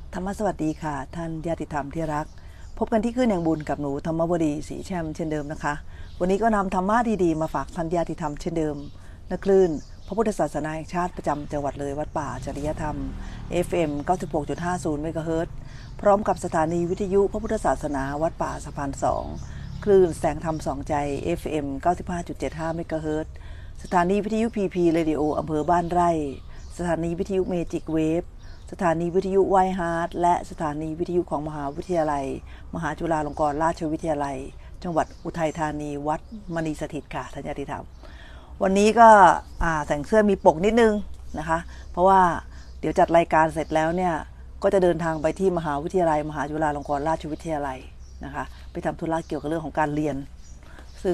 ธรรมสวัสดีค่ะท่านญาติธรรมที่รักพบกันที่คลื่นแห่งบุญกับหนูธรรมวดีศรีแช่มเช่นเดิมนะคะวันนี้ก็นำธรรมะดีๆมาฝากท่านญาติธรรมเช่นเดิมณคลื่นพระพุทธศาสนาแห่งชาติประจำจังหวัดเลยวัดป่าจริยธรรม FM 96.50 เมกะเฮิรตซ์พร้อมกับสถานีวิทยุพระพุทธศาสนาวัดป่าสะพาน2คลื่นแสงธรรมสองใจ FM 95.75 เมกะเฮิรตซ์สถานีวิทยุ PP เรดิโออำเภอบ้านไร่สถานีวิทยุเมจิกเวฟสถานีวิทยุไวฮาร์ดและสถานีวิทยุของมหาวิทยาลัยมหาจุฬาลงกรณราชวิทยาลัยจังหวัดอุทัยธานีวัดมณีสถิตค่ะท่านญาติธรรมวันนี้ก็แต่งเสื้อมีปกนิดนึงนะคะเพราะว่าเดี๋ยวจัดรายการเสร็จแล้วเนี่ยก็จะเดินทางไปที่มหาวิทยาลัยมหาจุฬาลงกรณราชวิทยาลัยนะคะไปทำธุระเกี่ยวกับเรื่องของการเรียนซึ่ง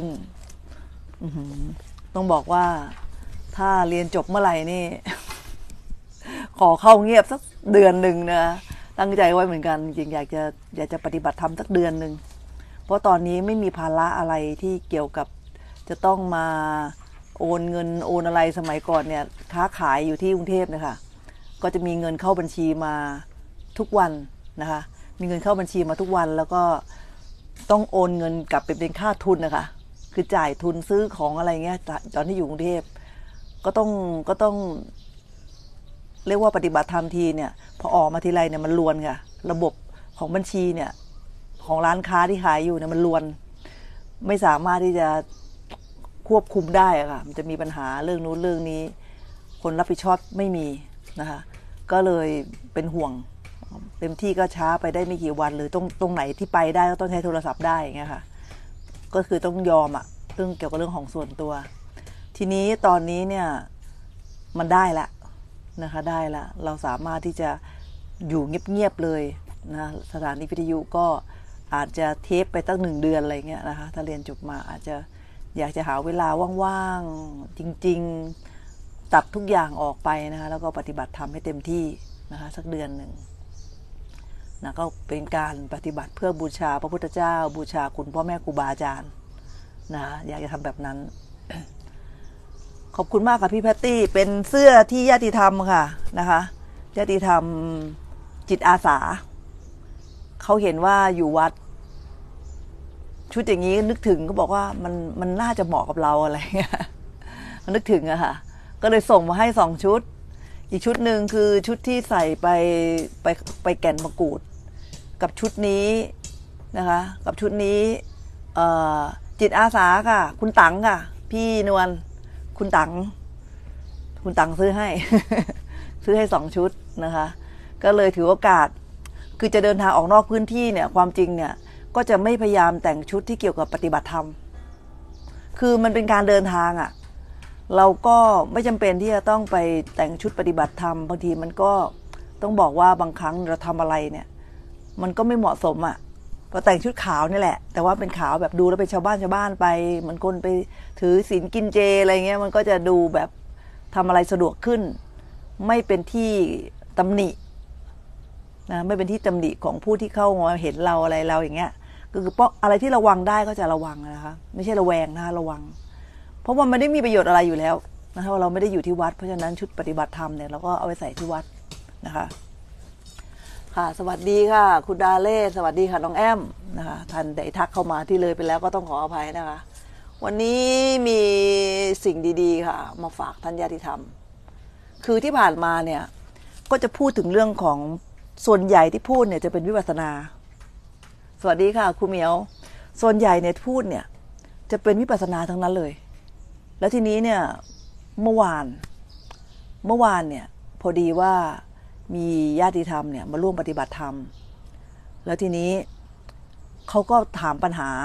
ต้องบอกว่าถ้าเรียนจบเมื่อไหร่นี่ ขอเข้าเงียบสักเดือนหนึ่งนะตั้งใจไว้เหมือนกันจริงอยากจะปฏิบัติธรรมสักเดือนหนึ่งเพราะตอนนี้ไม่มีภาระอะไรที่เกี่ยวกับจะต้องมาโอนเงินโอนอะไรสมัยก่อนเนี่ยค้าขายอยู่ที่กรุงเทพนะคะก็จะมีเงินเข้าบัญชีมาทุกวันนะคะมีเงินเข้าบัญชีมาทุกวันแล้วก็ต้องโอนเงินกลับไปเป็นค่าทุนนะคะคือจ่ายทุนซื้อของอะไรเงี้ยตอนที่อยู่กรุงเทพก็ต้องเรียกว่าปฏิบัติธรรมทีเนี่ยพอออกมาทีไรเนี่ยมันลวนค่ะระบบของบัญชีเนี่ยของร้านค้าที่ขายอยู่เนี่ยมันลวนไม่สามารถที่จะควบคุมได้อะค่ะมันจะมีปัญหาเรื่องนู้นเรื่องนี้คนรับผิดชอบไม่มีนะคะก็เลยเป็นห่วงเต็มที่ก็ช้าไปได้ไม่กี่วันหรือตรงไหนที่ไปได้ก็ต้องใช้โทรศัพท์ได้อย่างเงี้ยค่ะก็คือต้องยอมอะเรื่องเกี่ยวกับเรื่องของส่วนตัวทีนี้ตอนนี้เนี่ยมันได้ละนะคะได้ละเราสามารถที่จะอยู่เงียบๆเลยนะสถานีวิทยุก็อาจจะเทปไปตั้ง1 เดือนอะไรเงี้ยนะคะถ้าเรียนจบมาอาจจะอยากจะหาเวลาว่างๆจริงๆตัดทุกอย่างออกไปนะคะแล้วก็ปฏิบัติธรรมให้เต็มที่นะคะสักเดือนหนึ่งนะก็เป็นการปฏิบัติเพื่อบูชาพระพุทธเจ้าบูชาคุณพ่อแม่ครูบาอาจารย์นะอยากจะทำแบบนั้นขอบคุณมากค่ะพี่แพตตี้เป็นเสื้อที่ญาติธรรมค่ะนะคะญาติธรรมจิตอาสาเขาเห็นว่าอยู่วัดชุดอย่างนี้นึกถึงก็บอกว่ามันน่าจะเหมาะกับเราอะไรเงี้ยมันนึกถึงอะค่ะก็เลยส่งมาให้2 ชุดอีกชุดหนึ่งคือชุดที่ใส่ไปแก่นมะกรูดกับชุดนี้นะคะกับชุดนี้จิตอาสาค่ะคุณตังค่ะพี่นวลคุณตังซื้อให้ ซื้อให้2 ชุดนะคะก็เลยถือโอกาสคือจะเดินทางออกนอกพื้นที่เนี่ยความจริงเนี่ยก็จะไม่พยายามแต่งชุดที่เกี่ยวกับปฏิบัติธรรมคือมันเป็นการเดินทางอ่ะเราก็ไม่จำเป็นที่จะต้องไปแต่งชุดปฏิบัติธรรมบางทีมันก็ต้องบอกว่าบางครั้งเราทำอะไรเนี่ยมันก็ไม่เหมาะสมอ่ะก็แต่งชุดขาวนี่แหละแต่ว่าเป็นขาวแบบดูแล้วเป็นชาวบ้านไปเหมือนคนไปถือศีลกินเจอะไรเงี้ยมันก็จะดูแบบทำอะไรสะดวกขึ้นไม่เป็นที่ตำหนินะไม่เป็นที่ตำหนิของผู้ที่เข้ามาเห็นเราอะไรเราอย่างเงี้ยก็คือเพราะอะไรที่ระวังได้ก็จะระวังนะคะไม่ใช่ระแวงนะคะระวังเพราะว่ามันไม่ได้มีประโยชน์อะไรอยู่แล้วนะคะเราไม่ได้อยู่ที่วัดเพราะฉะนั้นชุดปฏิบัติธรรมเนี่ยเราก็เอาไปใส่ที่วัดนะคะค่ะสวัสดีค่ะคุณดาเล่สวัสดีค่ะน้องแอมนะคะท่านได้ทักเข้ามาที่เลยไปแล้วก็ต้องขออภัยนะคะวันนี้มีสิ่งดีๆค่ะมาฝากท่านญาติธรรมคือที่ผ่านมาเนี่ยก็จะพูดถึงเรื่องของส่วนใหญ่ที่พูดเนี่ยจะเป็นวิปัสสนาสวัสดีค่ะครูเหมียวส่วนใหญ่เนี่ยพูดเนี่ยจะเป็นวิปัสสนาทั้งนั้นเลยแล้วทีนี้เนี่ยเมื่อวานเนี่ยพอดีว่ามีญาติธรรมเนี่ยมาร่วมปฏิบัติธรรมแล้วทีนี้เขาก็ถามปัญหา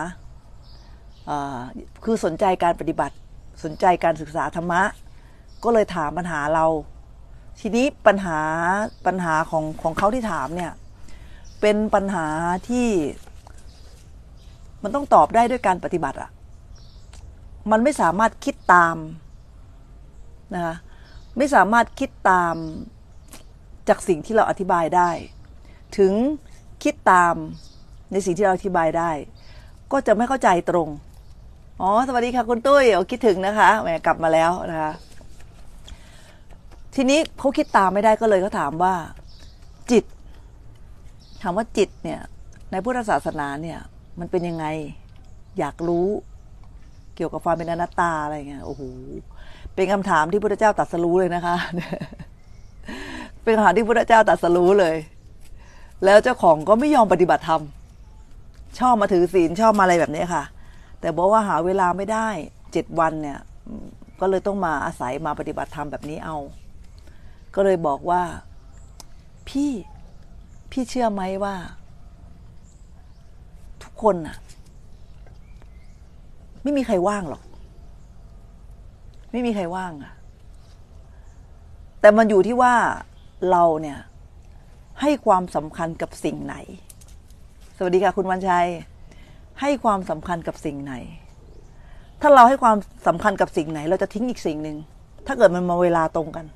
คือสนใจการปฏิบัติสนใจการศึกษาธรรมะก็เลยถามปัญหาเราทีนี้ปัญหาของเขาที่ถามเนี่ยเป็นปัญหาที่มันต้องตอบได้ด้วยการปฏิบัติอะมันไม่สามารถคิดตามนะคะไม่สามารถคิดตามจากสิ่งที่เราอธิบายได้ถึงคิดตามในสิ่งที่เราอธิบายได้ก็จะไม่เข้าใจตรงสวัสดีค่ะคุณตุ้ยคิดถึงนะคะแหมกลับมาแล้วนะคะทีนี้เขาคิดตามไม่ได้ก็เลยเขาถามว่าจิตถามว่าจิตเนี่ยในพุทธศาสนาเนี่ยมันเป็นยังไงอยากรู้เกี่ยวกับความเป็นอนัตตาอะไรเงี้ยโอ้โหเป็นคำถามที่พระพุทธเจ้าตรัสรู้เลยนะคะเป็นคำถามที่พระพุทธเจ้าตรัสรู้เลยแล้วเจ้าของก็ไม่ยอมปฏิบัติธรรมชอบมาถือศีลชอบมาอะไรแบบนี้ค่ะแต่บอกว่าหาเวลาไม่ได้7 วันเนี่ยก็เลยต้องมาอาศัยมาปฏิบัติธรรมแบบนี้เอาก็เลยบอกว่าพี่เชื่อไหมว่าทุกคนน่ะไม่มีใครว่างหรอกไม่มีใครว่างอะแต่มันอยู่ที่ว่าเราเนี่ยให้ความสำคัญกับสิ่งไหนสวัสดีค่ะคุณวันชัยให้ความสำคัญกับสิ่งไหนถ้าเราให้ความสำคัญกับสิ่งไหนเราจะทิ้งอีกสิ่งหนึ่งถ้าเกิดมันมาเวลาตรงกัน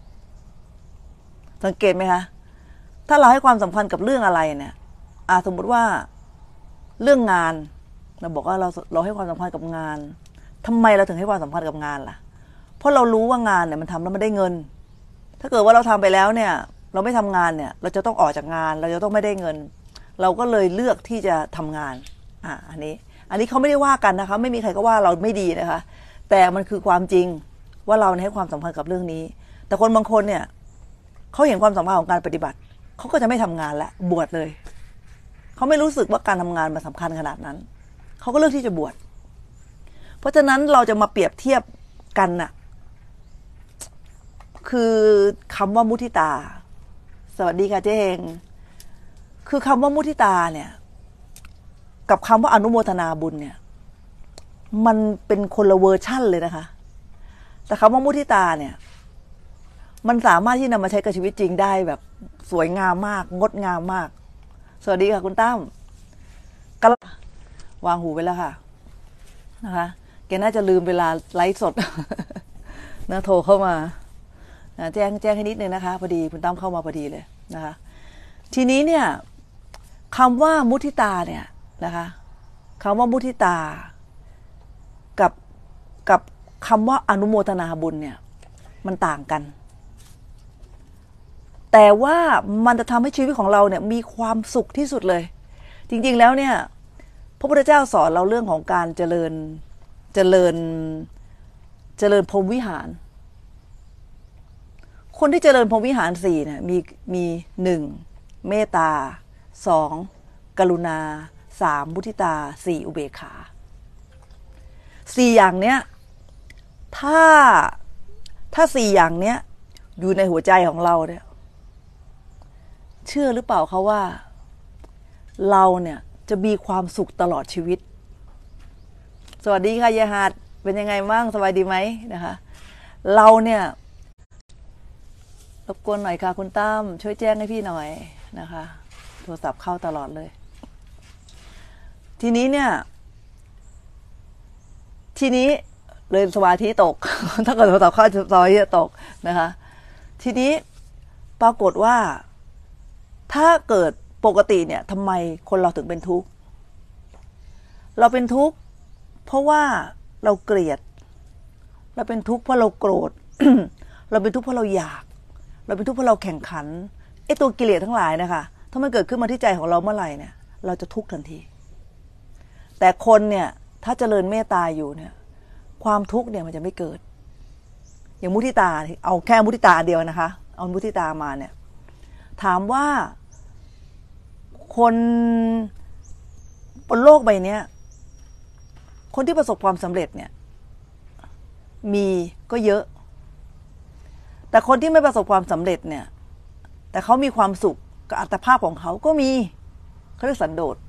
สังเกตไหมคะถ้าเราให้ความสำคัญกับเรื่องอะไรเนี่ยสมมติว่าเรื่องงานเราบอกว่าเราให้ความสำคัญกับงานทำไมเราถึงให้ความสำคัญกับงานล่ะเพราะเรารู้ว่างานเนี่ยมันทำแล้วมันได้เงินถ้าเกิดว่าเราทำไปแล้วเนี่ยเราไม่ทำงานเนี่ยเราจะต้องออกจากงานเราจะต้องไม่ได้เงินเราก็เลยเลือกที่จะทำงานอันนี้เขาไม่ได้ว่ากันนะคะไม่มีใครก็ว่าเราไม่ดีนะคะแต่มันคือความจริงว่าเราให้ความสำคัญกับเรื่องนี้แต่คนบางคนเนี่ยเขาเห็นความสำคัญของการปฏิบัติเขาก็จะไม่ทำงานและบวชเลยเขาไม่รู้สึกว่าการทำงานมันสำคัญขนาดนั้นเขาก็เลือกที่จะบวชเพราะฉะนั้นเราจะมาเปรียบเทียบกันน่ะคือคำว่ามุทิตาสวัสดีค่ะเจ๊เฮงคือคำว่ามุทิตาเนี่ยกับคำว่าอนุโมทนาบุญเนี่ยมันเป็นคนละเวอร์ชั่นเลยนะคะแต่คำว่ามุทิตาเนี่ยมันสามารถที่นำมาใช้กับชีวิตจริงได้แบบสวยงามมากงดงามมากสวัสดีค่ะคุณตั้มก็วางหูไปแล้วค่ะนะคะแกน่าจะลืมเวลาไลฟ์สดนะโทรเข้ามาแจ้งให้นิดนึงนะคะพอดีคุณตั้มเข้ามาพอดีเลยนะคะทีนี้เนี่ยคำว่ามุทิตาเนี่ยนะคะคำว่ามุทิตากับคำว่าอนุโมทนาบุญเนี่ยมันต่างกันแต่ว่ามันจะทำให้ชีวิตของเราเนี่ยมีความสุขที่สุดเลยจริงๆแล้วเนี่ยพระพุทธเจ้าสอนเราเรื่องของการเจริญพรหมวิหารคนที่เจริญพรหมวิหาร4เนี่ยมี1เมตตา2กรุณา3มุทิตา4อุเบกขา4อย่างเนี้ยถ้า4อย่างเนี้ยอยู่ในหัวใจของเราเนี่ยเชื่อหรือเปล่าคะว่าเราเนี่ยจะมีความสุขตลอดชีวิตสวัสดีค่ะยายหัดเป็นยังไงบ้างสบายดีไหมนะคะเราเนี่ยรบกวนหน่อยค่ะคุณตั้มช่วยแจ้งให้พี่หน่อยนะคะโทรศัพท์เข้าตลอดเลยทีนี้เลยสมาธิตก ถ้าเกิดโทรศัพท์เข้าสมาธิจะตกนะคะทีนี้ปรากฏว่าถ้าเกิดปกติเนี่ยทำไมคนเราถึงเป็นทุกข์เราเป็นทุกข์เพราะว่าเราเกลียดเราเป็นทุกข์เพราะเราโกรธ เราเป็นทุกข์เพราะเราอยากเราเป็นทุกข์เพราะเราแข่งขันตัวกิเลสทั้งหลายนะคะถ้ามันเกิดขึ้นมาที่ใจของเราเมื่อไหร่เนี่ยเราจะทุกข์ทันทีแต่คนเนี่ยถ้าเจริญเมตตาอยู่เนี่ยความทุกข์เนี่ยมันจะไม่เกิดอย่างมุทิตาเอาแค่มุทิตาเดียวนะคะเอามุทิตามาเนี่ยถามว่าคนบนโลกใบนี้คนที่ประสบความสำเร็จเนี่ยมีก็เยอะแต่คนที่ไม่ประสบความสำเร็จเนี่ยแต่เขามีความสุขกับอัตภาพของเขาก็มีเขาเรียกสันโดษ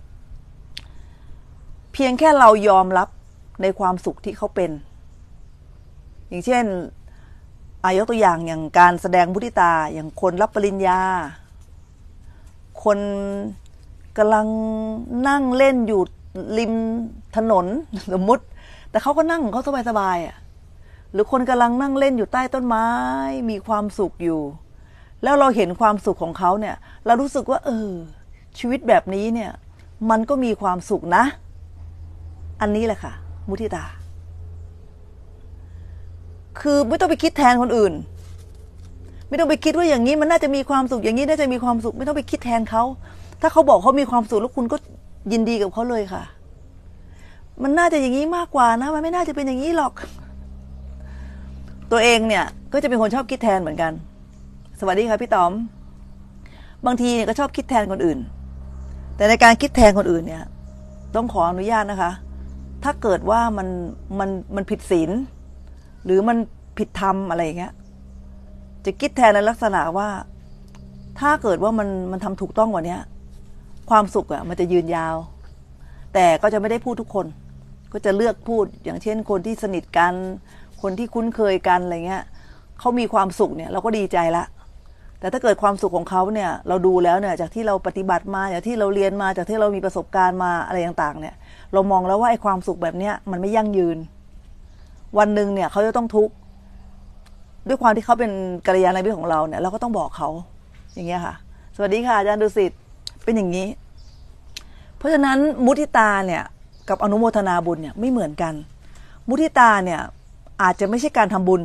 เพียงแค่เรายอมรับในความสุขที่เขาเป็นอย่างเช่นยกตัวอย่างการแสดงมุทิตาอย่างคนรับปริญญาคนกำลังนั่งเล่นอยู่ริมถนนสมมุติแต่เขาก็นั่งของเขาสบายๆหรือคนกำลังนั่งเล่นอยู่ใต้ต้นไม้มีความสุขอยู่แล้วเราเห็นความสุขของเขาเนี่ยเรารู้สึกว่าชีวิตแบบนี้เนี่ยมันก็มีความสุขนะอันนี้แหละค่ะมุทิตาคือไม่ต้องไปคิดแทนคนอื่นไม่ต้องไปคิดว่าอย่างนี้มันน่าจะมีความสุขอย่างนี้น่าจะมีความสุขไม่ต้องไปคิดแทนเขาถ้าเขาบอกเขามีความสุขแล้วคุณก็ยินดีกับเขาเลยค่ะมันน่าจะอย่างนี้มากกว่านะมันไม่น่าจะเป็นอย่างนี้หรอกตัวเองเนี่ยก็จะเป็นคนชอบคิดแทนเหมือนกันสวัสดีค่ะพี่ต๋อมบางทีเนี่ยก็ชอบคิดแทนคนอื่นแต่ในการคิดแทนคนอื่นเนี่ยต้องขออนุญาตนะคะถ้าเกิดว่ามันผิดศีลหรือมันผิดธรรมอะไรอย่างเงี้ยจะคิดแทนในลักษณะว่าถ้าเกิดว่ามันทำถูกต้องกว่านี้ความสุขอ่ะมันจะยืนยาวแต่ก็จะไม่ได้พูดทุกคนก็จะเลือกพูดอย่างเช่นคนที่สนิทกันคนที่คุ้นเคยกันอะไรเงี้ยเขามีความสุขเนี่ยเราก็ดีใจละแต่ถ้าเกิดความสุขของเขาเนี่ยเราดูแล้วเนี่ยจากที่เราปฏิบัติมาจากที่เราเรียนมาจากที่เรามีประสบการณ์มาอะไรต่างๆเนี่ยเรามองแล้วว่าไอ้ความสุขแบบเนี้ยมันไม่ยั่งยืนวันหนึ่งเนี่ยเขาจะต้องทุกข์ด้วยความที่เขาเป็นกัลยาณมิตรของเราเนี่ยเราก็ต้องบอกเขาอย่างเงี้ยค่ะสวัสดีค่ะอาจารย์ดุสิตเป็นอย่างนี้เพราะฉะนั้นมุทิตาเนี่ยกับอนุโมทนาบุญเนี่ยไม่เหมือนกันมุทิตาเนี่ยอาจจะไม่ใช่การทำบุญ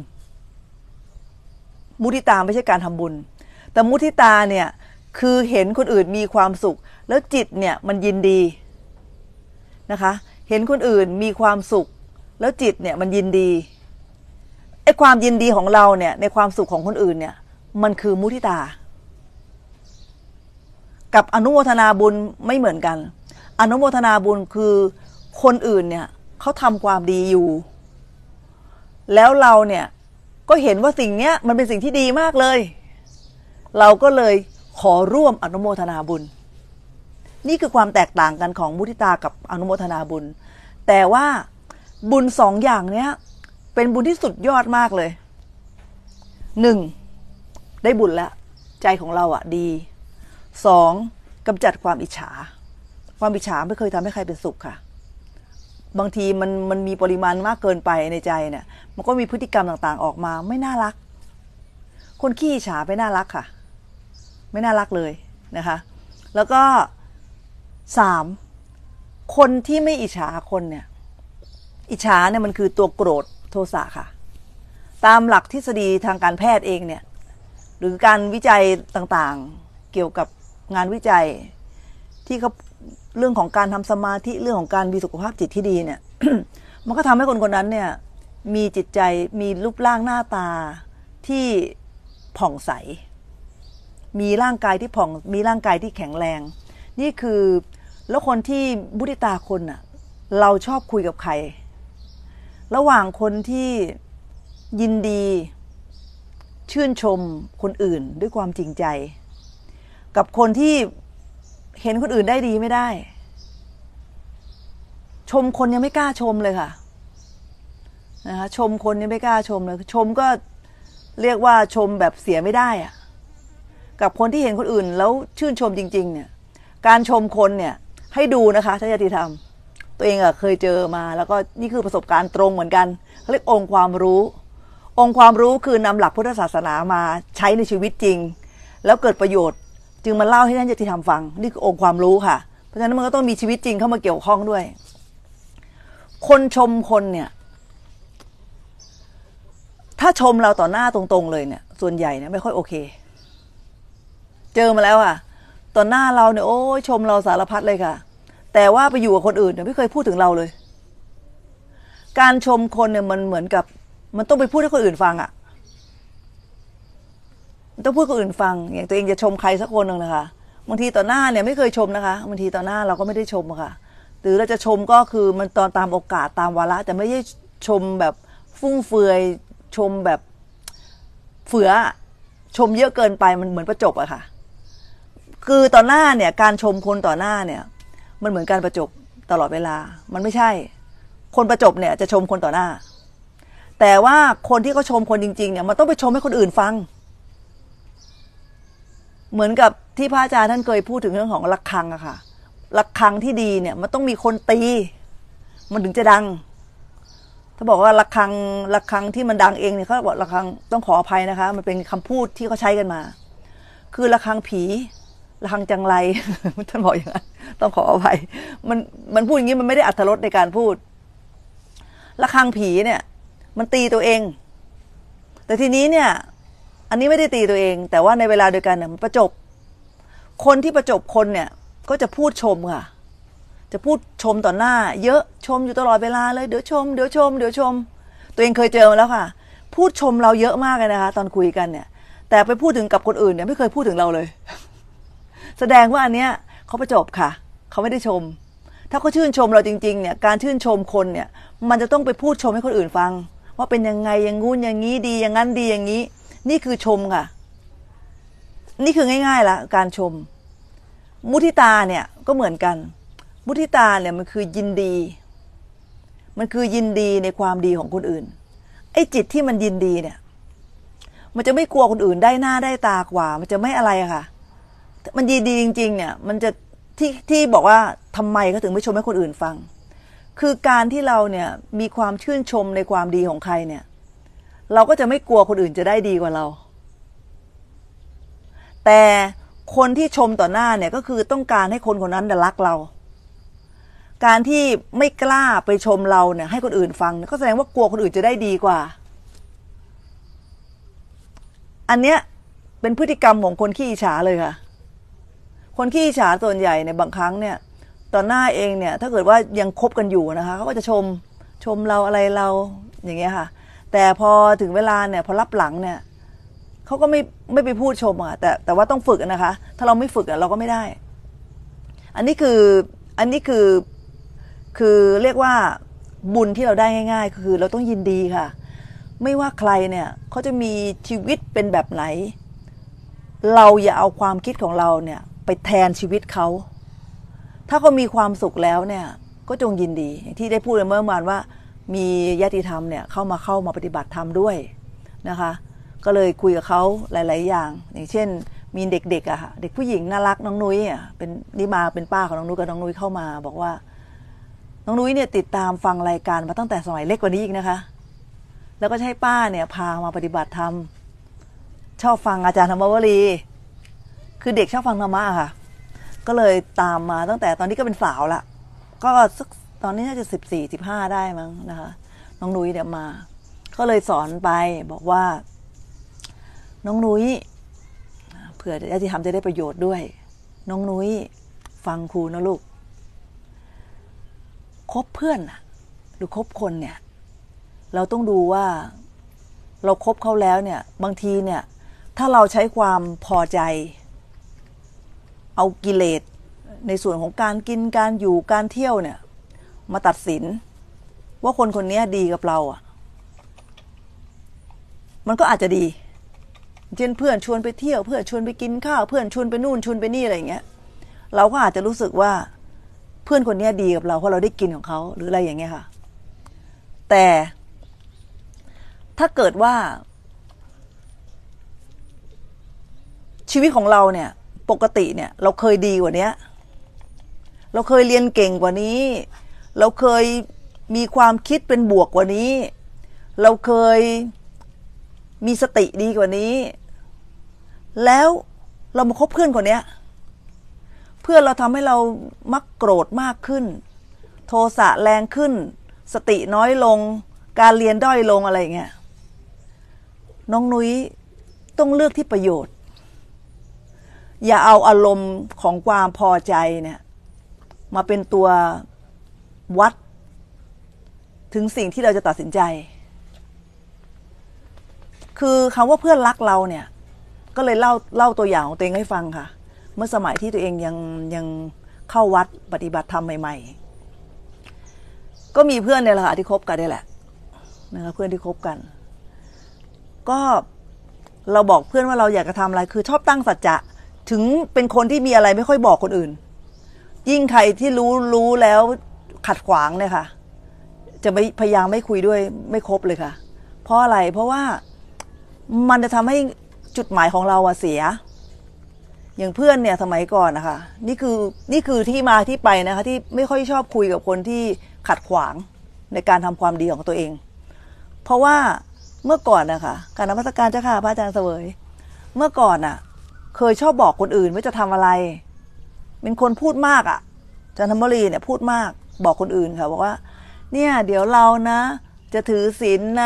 มุทิตาไม่ใช่การทำบุญแต่มุทิตาเนี่ยคือเห็นคนอื่นมีความสุขแล้วจิตเนี่ยมันยินดีนะคะเห็นคนอื่นมีความสุขแล้วจิตเนี่ยมันยินดีไอ้ความยินดีของเราเนี่ยในความสุขของคนอื่นเนี่ยมันคือมุทิตากับอนุโมทนาบุญไม่เหมือนกันอนุโมทนาบุญคือคนอื่นเนี่ยเขาทำความดีอยู่แล้วเราเนี่ยก็เห็นว่าสิ่งเนี้ยมันเป็นสิ่งที่ดีมากเลยเราก็เลยขอร่วมอนุโมทนาบุญนี่คือความแตกต่างกันของมุทิตากับอนุโมทนาบุญแต่ว่าบุญสองอย่างเนี้ยเป็นบุญที่สุดยอดมากเลยหนึ่งได้บุญแล้วใจของเราอ่ะดีสองกำจัดความอิจฉาความอิจฉาไม่เคยทำให้ใครเป็นสุขค่ะบางทีมันมีปริมาณมากเกินไปในใจเนี่ยมันก็มีพฤติกรรมต่างๆออกมาไม่น่ารักคนขี้อิจฉาไม่น่ารักค่ะไม่น่ารักเลยนะคะแล้วก็สามคนที่ไม่อิจฉาคนเนี่ยอิจฉาเนี่ยมันคือตัวโกรธโทสะค่ะตามหลักทฤษฎีทางการแพทย์เองเนี่ยหรือการวิจัยต่างๆเกี่ยวกับงานวิจัยที่เขาเรื่องของการทำสมาธิเรื่องของการมีสุขภาพจิตที่ดีเนี่ย มันก็ทำให้คนคนนั้นเนี่ยมีจิตใจมีรูปร่างหน้าตาที่ผ่องใสมีร่างกายที่ผ่องมีร่างกายที่แข็งแรงนี่คือแล้วคนที่มุทิตาคนน่ะเราชอบคุยกับใครระหว่างคนที่ยินดีชื่นชมคนอื่นด้วยความจริงใจกับคนที่เห็นคนอื่นได้ดีไม่ได้ชมคนยังไม่กล้าชมเลยค่ะนะคะชมคนยังไม่กล้าชมเลยชมก็เรียกว่าชมแบบเสียไม่ได้อะกับคนที่เห็นคนอื่นแล้วชื่นชมจริงๆเนี่ยการชมคนเนี่ยให้ดูนะคะถ้าจะทำตัวเองอะเคยเจอมาแล้วก็นี่คือประสบการณ์ตรงเหมือนกันเขาเรียกองค์ความรู้องค์ความรู้คือนำหลักพุทธศาสนามาใช้ในชีวิตจริงแล้วเกิดประโยชน์จึงมาเล่าให้ท่านจะทำฟังนี่คือองค์ความรู้ค่ะเพราะฉะนั้นมันก็ต้องมีชีวิตจริงเข้ามาเกี่ยวข้องด้วยคนชมคนเนี่ยถ้าชมเราต่อหน้าตรงๆเลยเนี่ยส่วนใหญ่เนี่ยไม่ค่อยโอเคเจอมาแล้วอ่ะต่อหน้าเราเนี่ยโอ้ยชมเราสารพัดเลยค่ะแต่ว่าไปอยู่กับคนอื่นเนี่ยไม่เคยพูดถึงเราเลยการชมคนเนี่ยมันเหมือนกับมันต้องไปพูดให้คนอื่นฟังอ่ะต้องพูดคนอื่นฟังอย่างตัวเองจะชมใครสักคนหนึ่งนะคะบางทีต่อหน้าเนี่ยไม่เคยชมนะคะบางทีต่อหน้าเราก็ไม่ได้ชมค่ะหรือเราจะชมก็คือมันตอนตามโอกาสตามวาระแต่ไม่ใช่ชมแบบฟุ่มเฟือยชมแบบเฟือชมเยอะเกินไปมันเหมือนประจบอะค่ะคือต่อหน้าเนี่ยการชมคนต่อหน้าเนี่ยมันเหมือนการประจบตลอดเวลามันไม่ใช่คนประจบเนี่ยจะชมคนต่อหน้าแต่ว่าคนที่เขาชมคนจริงๆเนี่ยมันต้องไปชมให้คนอื่นฟังเหมือนกับที่พระอาจารย์ท่านเคยพูดถึงเรื่องของระฆังอะค่ะระฆังที่ดีเนี่ยมันต้องมีคนตีมันถึงจะดังถ้าบอกว่าระฆังที่มันดังเองเนี่ยเขาบอกระฆังต้องขออภัยนะคะมันเป็นคำพูดที่เขาใช้กันมาคือระฆังผีระฆังจังไรท่านบอกอย่างนั้นต้องขออภัยมันพูดอย่างนี้มันไม่ได้อรรถรสในการพูดระฆังผีเนี่ยมันตีตัวเองแต่ทีนี้เนี่ยอันนี้ไม่ได้ตีตัวเองแต่ว่าในเวลาเดียวกันเนี่ยมันประจบคนที่ประจบคนเนี่ยก็จะพูดชมค่ะจะพูดชมต่อหน้าเยอะชมอยู่ตลอดเวลาเลยเดี๋ยวชมเดี๋ยวชมเดี๋ยวชมตัวเองเคยเจอมาแล้วค่ะพูดชมเราเยอะมากเลยนะคะตอนคุยกันเนี่ยแต่ไปพูดถึงกับคนอื่นเนี่ยไม่เคยพูดถึงเราเลยแสดงว่าอันเนี้ยเขาประจบค่ะเขาไม่ได้ชมถ้าเขาชื่นชมเราจริงๆเนี่ยการชื่นชมคนเนี่ยมันจะต้องไปพูดชมให้คนอื่นฟังว่าเป็นยังไงอย่างงู้นอย่างนี้ดีอย่างนั้นดีอย่างนี้นี่คือชมค่ะนี่คือง่ายๆละการชมมุทิตาเนี่ยก็เหมือนกันมุทิตาเนี่ยมันคือยินดีมันคือยินดีในความดีของคนอื่นไอ้จิตที่มันยินดีเนี่ยมันจะไม่กลัวคนอื่นได้หน้าได้ตากว่ามันจะไม่อะไรอะค่ะมันยินดีจริงๆเนี่ยมันจะที่บอกว่าทำไมเขาถึงไม่ชมให้คนอื่นฟังคือการที่เราเนี่ยมีความชื่นชมในความดีของใครเนี่ยเราก็จะไม่กลัวคนอื่นจะได้ดีกว่าเราแต่คนที่ชมต่อหน้าเนี่ยก็คือต้องการให้คนคนนั้นรักเราการที่ไม่กล้าไปชมเราเนี่ยให้คนอื่นฟังก็แสดงว่ากลัวคนอื่นจะได้ดีกว่าอันเนี้ยเป็นพฤติกรรมของคนขี้อิจฉาเลยค่ะคนขี้อิจฉาส่วนใหญ่ในบางครั้งเนี่ยต่อหน้าเองเนี่ยถ้าเกิดว่ายังคบกันอยู่นะคะเขาก็จะชมเราอะไรเราอย่างเงี้ยค่ะแต่พอถึงเวลาเนี่ยพอรับหลังเนี่ยเขาก็ไม่ไปพูดชมอ่ะแต่ว่าต้องฝึกนะคะถ้าเราไม่ฝึกเราก็ไม่ได้อันนี้คือเรียกว่าบุญที่เราได้ง่ายๆคือเราต้องยินดีค่ะไม่ว่าใครเนี่ยเขาจะมีชีวิตเป็นแบบไหนเราอย่าเอาความคิดของเราเนี่ยไปแทนชีวิตเขาถ้าเขามีความสุขแล้วเนี่ยก็จงยินดีที่ได้พูดเมื่อวานว่ามีญาติธรรมเนี่ยเข้ามาปฏิบัติธรรมด้วยนะคะก็เลยคุยกับเขาหลายๆอย่างอย่างเช่นมีเด็กๆอะค่ะเด็กผู้หญิงน่ารักน้องนุ้ยอ่ะเป็นนี่มาเป็นป้าของน้องนุ้ยกับน้องนุ้ยเข้ามาบอกว่าน้องนุ้ยเนี่ยติดตามฟังรายการมาตั้งแต่สมัยเล็กกว่านี้อีกนะคะแล้วก็ให้ป้าเนี่ยพามาปฏิบัติธรรมชอบฟังอาจารย์ธรรมวลีคือเด็กชอบฟังธรรมะค่ะก็เลยตามมาตั้งแต่ตอนนี้ก็เป็นสาวละก็สักตอนนี้น่าจะ14-15ได้มั้งนะคะน้องนุ้ยเนี่ยมาก็เลยสอนไปบอกว่าน้องนุ้ยเผื่อญาติธรรมจะได้ประโยชน์ด้วยน้องนุ้ยฟังครูนะลูกคบเพื่อนหรือคบคนเนี่ยเราต้องดูว่าเราคบเขาแล้วเนี่ยบางทีเนี่ยถ้าเราใช้ความพอใจเอากิเลสในส่วนของการกินการอยู่การเที่ยวเนี่ยมาตัดสินว่าคนคนนี้ดีกับเราอ่ะมันก็อาจจะดีเช่นเพื่อนชวนไปเที่ยวเพื่อนชวนไปกินข้าวเพื่อนชวนไปนู่นชวนไปนี่อะไรอย่างเงี้ยเราก็อาจจะรู้สึกว่าเพื่อนคนนี้ดีกับเราเพราะเราได้กินของเขาหรืออะไรอย่างเงี้ยค่ะแต่ถ้าเกิดว่าชีวิตของเราเนี่ยปกติเนี่ยเราเคยดีกว่านี้เราเคยเรียนเก่งกว่านี้เราเคยมีความคิดเป็นบวกกว่านี้เราเคยมีสติดีกว่านี้แล้วเรามาคบเพื่อนคนนี้เพื่อนเราทำให้เรามักโกรธมากขึ้นโทสะแรงขึ้นสติน้อยลงการเรียนด้อยลงอะไรอย่างเงี้ยน้องนุ้ยต้องเลือกที่ประโยชน์อย่าเอาอารมณ์ของความพอใจเนี่ยมาเป็นตัววัดถึงสิ่งที่เราจะตัดสินใจคือคำว่าเพื่อนรักเราเนี่ยก็เลยเล่าตัวอย่างของตัวเองให้ฟังค่ะเมื่อสมัยที่ตัวเองยังเข้าวัดปฏิบัติธรรมใหม่ๆก็มีเพื่อนเนี่ยแหละค่ะที่คบกันนี่แหละนะคะเพื่อนที่คบกันก็เราบอกเพื่อนว่าเราอยากจะทำอะไรคือชอบตั้งสัจจะถึงเป็นคนที่มีอะไรไม่ค่อยบอกคนอื่นยิ่งใครที่รู้แล้วขัดขวางเนี่ยค่ะจะไม่พยายามไม่คุยด้วยไม่คบเลยค่ะเพราะอะไรเพราะว่ามันจะทำให้จุดหมายของเราเสียอย่างเพื่อนเนี่ยสมัยก่อนนะคะนี่คือที่มาที่ไปนะคะที่ไม่ค่อยชอบคุยกับคนที่ขัดขวางในการทำความดีของตัวเองเพราะว่าเมื่อก่อนนะคะการนมัสการเจ้าค่ะพระอาจารย์เสวยเมื่อก่อนเคยชอบบอกคนอื่นว่าจะทำอะไรเป็นคนพูดมากอาจารย์ธรรมวลีเนี่ยพูดมากบอกคนอื่นค่ะบอกว่าเนี่ยเดี๋ยวเรานะจะถือศีลนะ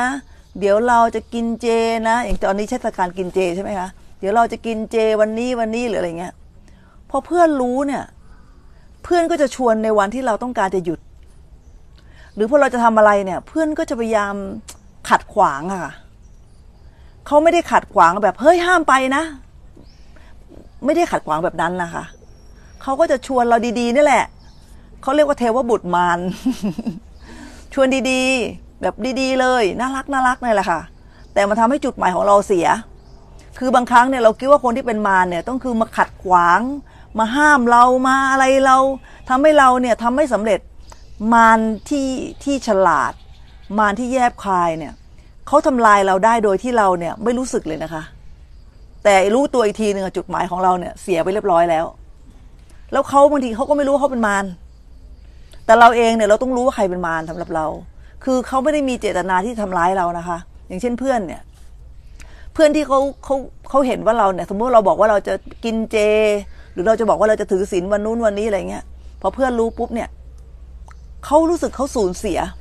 เดี๋ยวเราจะกินเจนะอย่างตอนนี้เทศกาลกินเจใช่ไหมคะเดี๋ยวเราจะกินเจวันนี้หรืออะไรเงี้ยพอเพื่อนรู้เนี่ยเพื่อนก็จะชวนในวันที่เราต้องการจะหยุดหรือพอเราจะทำอะไรเนี่ยเพื่อนก็จะพยายามขัดขวางค่ะเขาไม่ได้ขัดขวางแบบเฮ้ยห้ามไปนะไม่ได้ขัดขวางแบบนั้นนะคะเขาก็จะชวนเราดีๆนี่แหละเขาเรียกว่าเทวบุตรมาร ชวนดีๆแบบดีๆเลยน่ารักนี่แหละค่ะแต่มันทำให้จุดหมายของเราเสียคือบางครั้งเนี่ยเราคิดว่าคนที่เป็นมารเนี่ยต้องคือมาขัดขวางมาห้ามเรามาอะไรเราทำให้เราเนี่ยทำไม่สำเร็จมารที่ฉลาดมารที่แยบคายเนี่ยเขาทำลายเราได้โดยที่เราเนี่ยไม่รู้สึกเลยนะคะแต่รู้ตัวอีกทีหนึ่งจุดหมายของเราเนี่ยเสียไปเรียบร้อยแล้วเขาบางทีเขาก็ไม่รู้ว่าเขาเป็นมารแต่เราเองเนี่ยเราต้องรู้ว่าใครเป็นมารสำหรับเราคือเขาไม่ได้มีเจตนาที่ทำร้ายเรานะคะอย่างเช่นเพื่อนเนี่ยเพื่อนที่เขาเห็นว่าเราเนี่ยสมมติเราบอกว่าเราจะกินเจหรือเราจะบอกว่าเราจะถือศีลวันนู้นวันนี้อะไรเงี้ยพอเพื่อนรู้ปุ๊บเนี่ยเขารู้สึกเขาสูญเสีย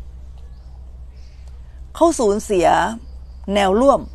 แนวร่วม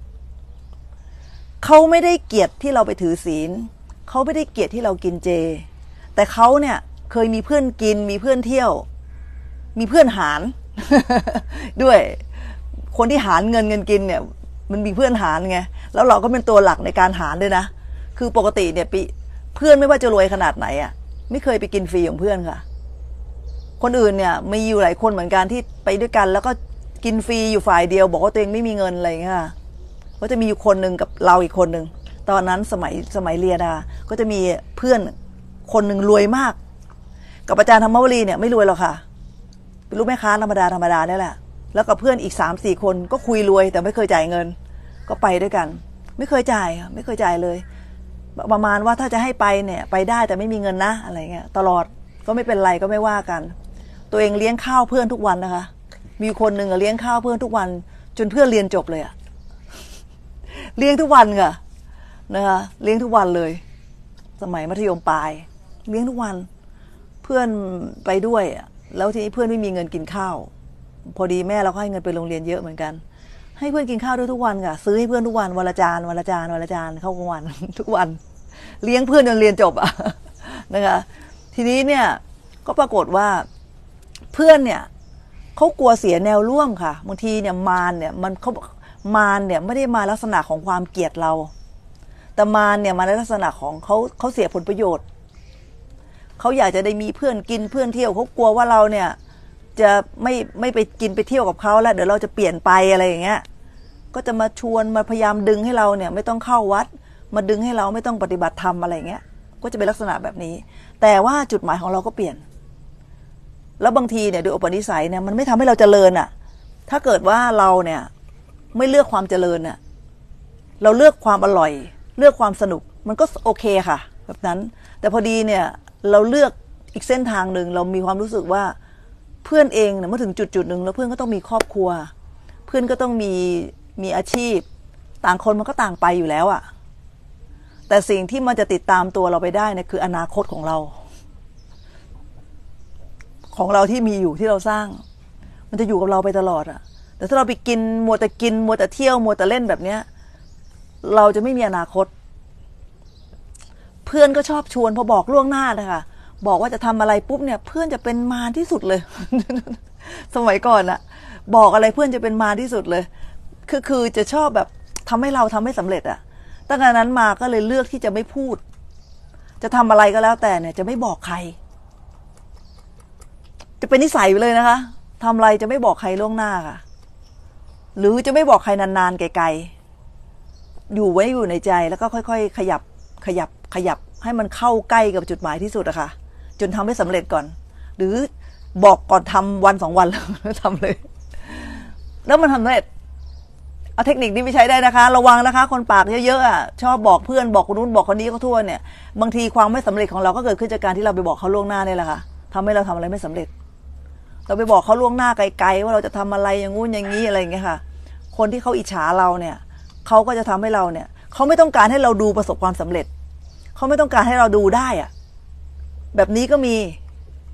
เขาไม่ได้เกลียดที่เราไปถือศีลเขาไม่ได้เกลียดที่เรากินเจแต่เขาเนี่ยเคยมีเพื่อนกินมีเพื่อนเที่ยวมีเพื่อนหาร ด้วยคนที่หารเงินกินเนี่ยมันมีเพื่อนหารไงแล้วเราก็เป็นตัวหลักในการหารด้วยนะคือปกติเนี่ยเพื่อนไม่ว่าจะรวยขนาดไหนอ่ะไม่เคยไปกินฟรีของเพื่อนค่ะคนอื่นเนี่ยมีอยู่หลายคนเหมือนกันที่ไปด้วยกันแล้วก็กินฟรีอยู่ฝ่ายเดียวบอกว่าตัวเองไม่มีเงินอะไรอย่างเงี้ยก็จะมีอยู่คนหนึ่งกับเราอีกคนหนึ่งตอนนั้นสมัยเรียนก็จะมีเพื่อนคนหนึ่งรวยมากกับอาจารย์ธรรมวลีเนี่ยไม่รวยหรอกค่ะเป็นลูกแม่ค้าธรรมดานี่แหละแล้วกับเพื่อนอีก 3-4 คนก็คุยรวยแต่ไม่เคยจ่ายเงินก็ไปด้วยกันไม่เคยจ่ายเลยประมาณว่าถ้าจะให้ไปเนี่ยไปได้แต่ไม่มีเงินนะอะไรเงี้ยตลอดก็ไม่เป็นไรก็ไม่ว่ากันตัวเองเลี้ยงข้าวเพื่อนทุกวันนะคะมีคนหนึ่งเลี้ยงข้าวเพื่อนทุกวันจนเพื่อนเรียนจบเลยอะเลี้ยงทุกวันค่ะนะคะเลี้ยงทุกวันเลยสมัยมัธยมปลายเลี้ยงทุกวันเพื่อนไปด้วยแล้วทีนี้เพื่อนไม่มีเงินกินข้าวพอดีแม่เราก็ให้เงินไปโรงเรียนเยอะเหมือนกันให้เพื่อนกินข้าวด้วยทุกวันค่ะซื้อให้เพื่อนทุกวันวันละจานเข้ากลางวันทุกวันเลี้ยงเพื่อนจนเรียนจบอะนะคะทีนี้เนี่ยก็ปรากฏว่าเพื่อนเนี่ยเขากลัวเสียแนวร่วมค่ะบางทีเนี่ยมารเนี่ยมารเนี่ยไม่ได้มาลักษณะของความเกลียดเราแต่มารเนี่ยมาในลักษณะของเขาเสียผลประโยชน์เขาอยากจะได้มีเพื่อนกินเพื่อนเที่ยวเขากลัวว่าเราเนี่ยจะไม่ไปกินไปเที่ยวกับเขาแล้วเดี๋ยวเราจะเปลี่ยนไปอะไรอย่างเงี้ยก็จะมาชวนมาพยายามดึงให้เราเนี่ยไม่ต้องเข้าวัดมาดึงให้เราไม่ต้องปฏิบัติธรรมอะไรอย่างเงี้ยก็จะเป็นลักษณะแบบนี้แต่ว่าจุดหมายของเราก็เปลี่ยนแล้วบางทีเนี่ยโดยอุปนิสัยเนี่ยมันไม่ทำให้เราเจริญอ่ะถ้าเกิดว่าเราเนี่ยไม่เลือกความเจริญน่ะเราเลือกความอร่อยเลือกความสนุกมันก็โอเคค่ะแบบนั้นแต่พอดีเนี่ยเราเลือกอีกเส้นทางหนึ่งเรามีความรู้สึกว่าเพื่อนเองเนี่ยเมื่อถึงจุดหนึ่งแล้วเพื่อนก็ต้องมีครอบครัวเพื่อนก็ต้องมีอาชีพต่างคนมันก็ต่างไปอยู่แล้วอะแต่สิ่งที่มันจะติดตามตัวเราไปได้เนี่ยคืออนาคตของเราที่มีอยู่ที่เราสร้างมันจะอยู่กับเราไปตลอดอะแต่ถ้าเราไปกินมัวแต่เที่ยวมัวแต่เล่นแบบเนี้ยเราจะไม่มีอนาคตเพื่อนก็ชอบชวนพอบอกล่วงหน้านะคะบอกว่าจะทำอะไรปุ๊บเนี่ยเพื่อนจะเป็นมารที่สุดเลย สมัยก่อนอะบอกอะไรเพื่อนจะเป็นมารที่สุดเลยคือจะชอบแบบทำให้เราทำให้สำเร็จอะตั้งแต่นั้นมาก็เลยเลือกที่จะไม่พูดจะทำอะไรก็แล้วแต่เนี่ยจะไม่บอกใครจะเป็นนิสัยไปเลยนะคะทำอะไรจะไม่บอกใครล่วงหน้าค่ะหรือจะไม่บอกใครนานๆไกลๆอยู่ไว้อยู่ในใจแล้วก็ค่อยๆขยับให้มันเข้าใกล้กับจุดหมายที่สุดอะค่ะจนทำให้สำเร็จก่อนหรือบอกก่อนทำวัน2 วันแล้วทำเลยแล้วมันทำสำเร็จเอาเทคนิคนี้ไปใช้ได้นะคะระวังนะคะคนปากเยอะๆอะชอบบอกเพื่อนบอกคนนู้นบอกคนนี้ก็ทั่วเนี่ยบางทีความไม่สำเร็จของเราก็เกิดขึ้นจากการที่เราไปบอกเขาล่วงหน้านี่แหละค่ะทำให้เราทำอะไรไม่สำเร็จเราไปบอกเขาล่วงหน้าไกลๆว่าเราจะทำอะไรอย่างงู้นอย่างนี้อะไรอย่างเงี้ยค่ะคนที่เขาอิจฉาเราเนี่ยเขาก็จะทำให้เราเนี่ยเขาไม่ต้องการให้เราดูประสบความสำเร็จเขาไม่ต้องการให้เราดูได้อะแบบนี้ก็มี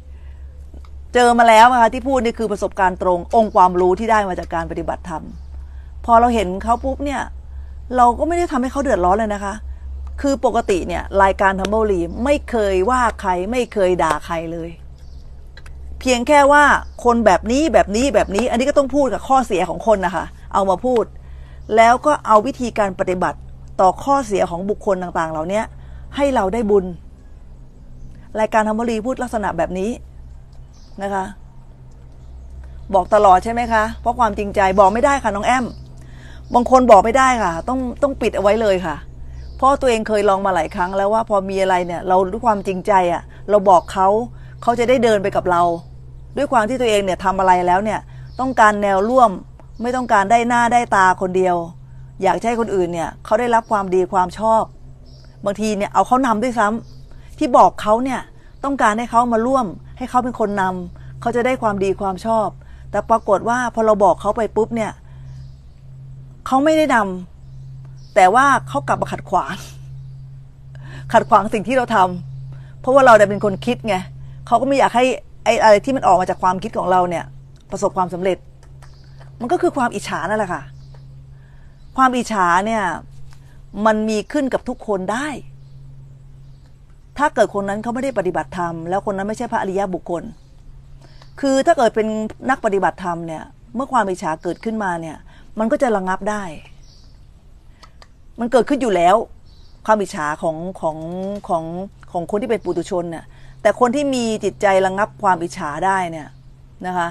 เจอมาแล้วนะคะที่พูดนี่คือประสบการณ์ตรงองค์ความรู้ที่ได้มาจากการปฏิบัติธรรมพอเราเห็นเขาปุ๊บเนี่ยเราก็ไม่ได้ทำให้เขาเดือดร้อนเลยนะคะคือปกติเนี่ยรายการทัมเบิลลีไม่เคยว่าใครไม่เคยด่าใครเลยเพียงแค่ว่าคนแบบนี้แบบนี้แบบนี้อันนี้ก็ต้องพูดกับข้อเสียของคนนะคะเอามาพูดแล้วก็เอาวิธีการปฏิบัติต่อข้อเสียของบุคคลต่างๆเหล่านี้ให้เราได้บุญรายการทัมเบิลลีพูดลักษณะแบบนี้นะคะบอกตลอดใช่ไหมคะเพราะความจริงใจบอกไม่ได้ค่ะน้องแอมบางคนบอกไม่ได้ค่ะต้องปิดเอาไว้เลยค่ะเพราะตัวเองเคยลองมาหลายครั้งแล้วว่าพอมีอะไรเนี่ยเราด้วยความจริงใจอ่ะเราบอกเขาจะได้เดินไปกับเราด้วยความที่ตัวเองเนี่ยทำอะไรแล้วเนี่ยต้องการแนวร่วมไม่ต้องการได้หน้าได้ตาคนเดียวอยากให้คนอื่นเนี่ยเขาได้รับความดีความชอบบางทีเนี่ยเอาเขานำด้วยซ้ำที่บอกเขาเนี่ยต้องการให้เขามาร่วมให้เขาเป็นคนนำเขาจะได้ความดีความชอบแต่ปรากฏว่าพอเราบอกเขาไปปุ๊บเนี่ยเขาไม่ได้นำแต่ว่าเขากลับมาขัดขวางสิ่งที่เราทำเพราะว่าเราเป็นคนคิดไงเขาก็ไม่อยากให้อะไรที่มันออกมาจากความคิดของเราเนี่ยประสบความสำเร็จมันก็คือความอิจฉานั่นแหละค่ะความอิจฉาเนี่ยมันมีขึ้นกับทุกคนได้ถ้าเกิดคนนั้นเขาไม่ได้ปฏิบัติธรรมแล้วคนนั้นไม่ใช่พระอริยบุคคลคือถ้าเกิดเป็นนักปฏิบัติธรรมเนี่ยเมื่อความอิจฉาเกิดขึ้นมาเนี่ยมันก็จะระงับได้มันเกิดขึ้นอยู่แล้วความอิจฉาของคนที่เป็นปุถุชนเนี่ยแต่คนที่มีจิตใจระงับความอิจฉาได้เนี่ยนะคะ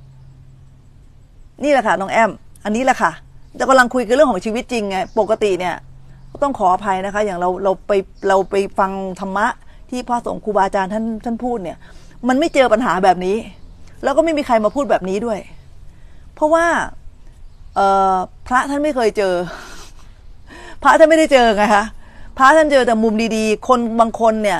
นี่แหละค่ะน้องแอมอันนี้แหละค่ะจะกำลังคุยกันเรื่องของชีวิตจริงไงปกติเนี่ยต้องขออภัยนะคะอย่างเราไปฟังธรรมะที่พระสงฆ์ครูบาอาจารย์ท่านพูดเนี่ยมันไม่เจอปัญหาแบบนี้แล้วก็ไม่มีใครมาพูดแบบนี้ด้วยเพราะว่าพระท่านไม่เคยเจอพระท่านไม่ได้เจอไงคะพระท่านเจอแต่มุมดีๆคนบางคนเนี่ย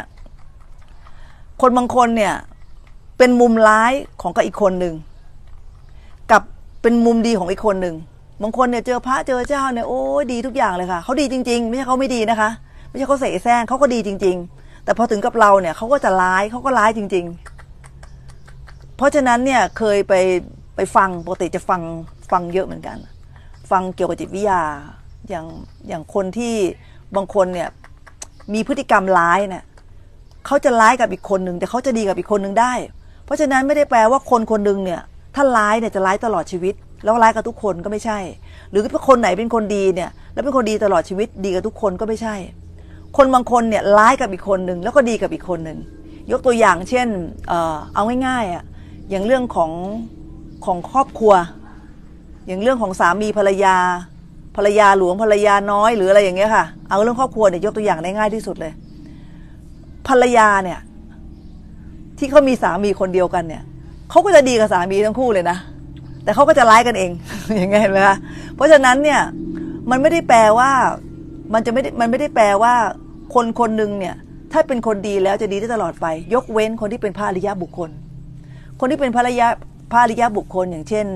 เป็นมุมร้ายของกับอีกคนหนึ่งกับเป็นมุมดีของอีกคนหนึ่งบางคนเนี่ยเจอพระเจอเจ้าเนี่ยโอ้ดีทุกอย่างเลยค่ะเขาดีจริงๆไม่ใช่เขาไม่ดีนะคะไม่ใช่เขาเสแสร้งเขาก็ดีจริงๆแต่พอถึงกับเราเนี่ยเขาก็จะร้ายเขาก็ร้ายจริงๆเพราะฉะนั้นเนี่ยเคยไปฟังปกติจะฟังเยอะเหมือนกันฟังเกี่ยวกับจิตวิทยาอย่างคนที่บางคนเนี่ยมีพฤติกรรมร้ายเนี่ยเขาจะร้ายกับอีกคนหนึ่งแต่เขาจะดีกับอีกคนหนึ่งได้เพราะฉะนั้นไม่ได้แปลว่าคนคนหนึ่งเนี่ยถ้าร้ายเนี่ยจะร้ายตลอดชีวิตแล้วร้ายกับทุกคนก็ไม่ใช่หรือถ้าคนไหนเป็นคนดีเนี่ยแล้วเป็นคนดีตลอดชีวิตดีกับทุกคนก็ไม่ใช่คนบางคนเนี่ยร้ายกับอีกคนหนึ่งแล้วก็ดีกับอีกคนหนึ่งยกตัวอย่างเช่นเอาง่ายๆอ่ะอย่างเรื่องของครอบครัวอย่างเรื่องของสามีภรรยาหลวงภรรยาน้อยหรืออะไรอย่างเงี้ยค่ะเอาเรื่องครอบครัวเนี่ยยกตัวอย่างได้ง่ายที่สุดเลยภรรยาเนี่ยที่เขามีสามีคนเดียวกันเนี่ยเขาก็จะดีกับสามีทั้งคู่เลยนะแต่เขาก็จะร้ายกันเอง อย่างเงี้ยเห็นไหมคะเพราะฉะนั้นเนี่ยมันไม่ได้แปลว่ามันไม่ได้แปลว่าคนคนหนึ่งเนี่ยถ้าเป็นคนดีแล้วจะดีได้ตลอดไปยกเว้นคนที่เป็นพระอริยบุคคลคนที่เป็นพระอริยบุคคลอย่างเช่น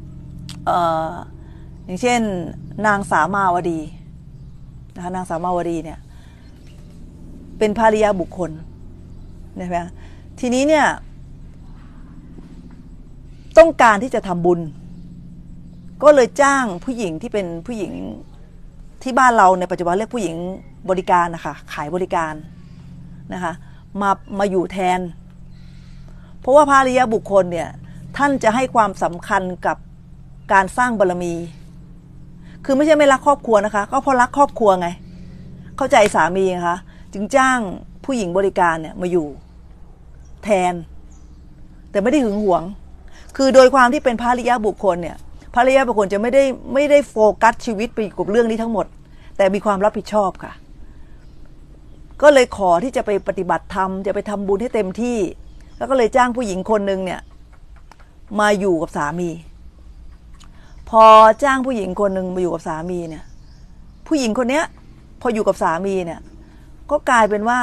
นางสามาวดีนะคะนางสามาวดีเนี่ยเป็นพระอริยบุคคลนะ ทีนี้เนี่ยต้องการที่จะทำบุญก็เลยจ้างผู้หญิงที่เป็นผู้หญิงที่บ้านเราในปัจจุบันเรียกผู้หญิงบริการนะคะขายบริการนะคะมาอยู่แทนเพราะว่าพระอริยบุคคลเนี่ยท่านจะให้ความสำคัญกับการสร้างบารมีคือไม่ใช่ไม่รักครอบครัวนะคะก็เพราะรักครอบครัวไงเข้าใจสามีนะคะจึงจ้างผู้หญิงบริการเนี่ยมาอยู่แทนแต่ไม่ได้หึงหวงคือโดยความที่เป็นพระอริยบุคคลเนี่ยพระอริยบุคคลจะไม่ได้โฟกัสชีวิตไปกับเรื่องนี้ทั้งหมดแต่มีความรับผิดชอบค่ะก็เลยขอที่จะไปปฏิบัติธรรมจะไปทำบุญให้เต็มที่แล้วก็เลยจ้างผู้หญิงคนหนึ่งเนี่ยมาอยู่กับสามีพอจ้างผู้หญิงคนหนึ่งมาอยู่กับสามีเนี่ยผู้หญิงคนเนี้ยพออยู่กับสามีเนี่ยก็กลายเป็นว่า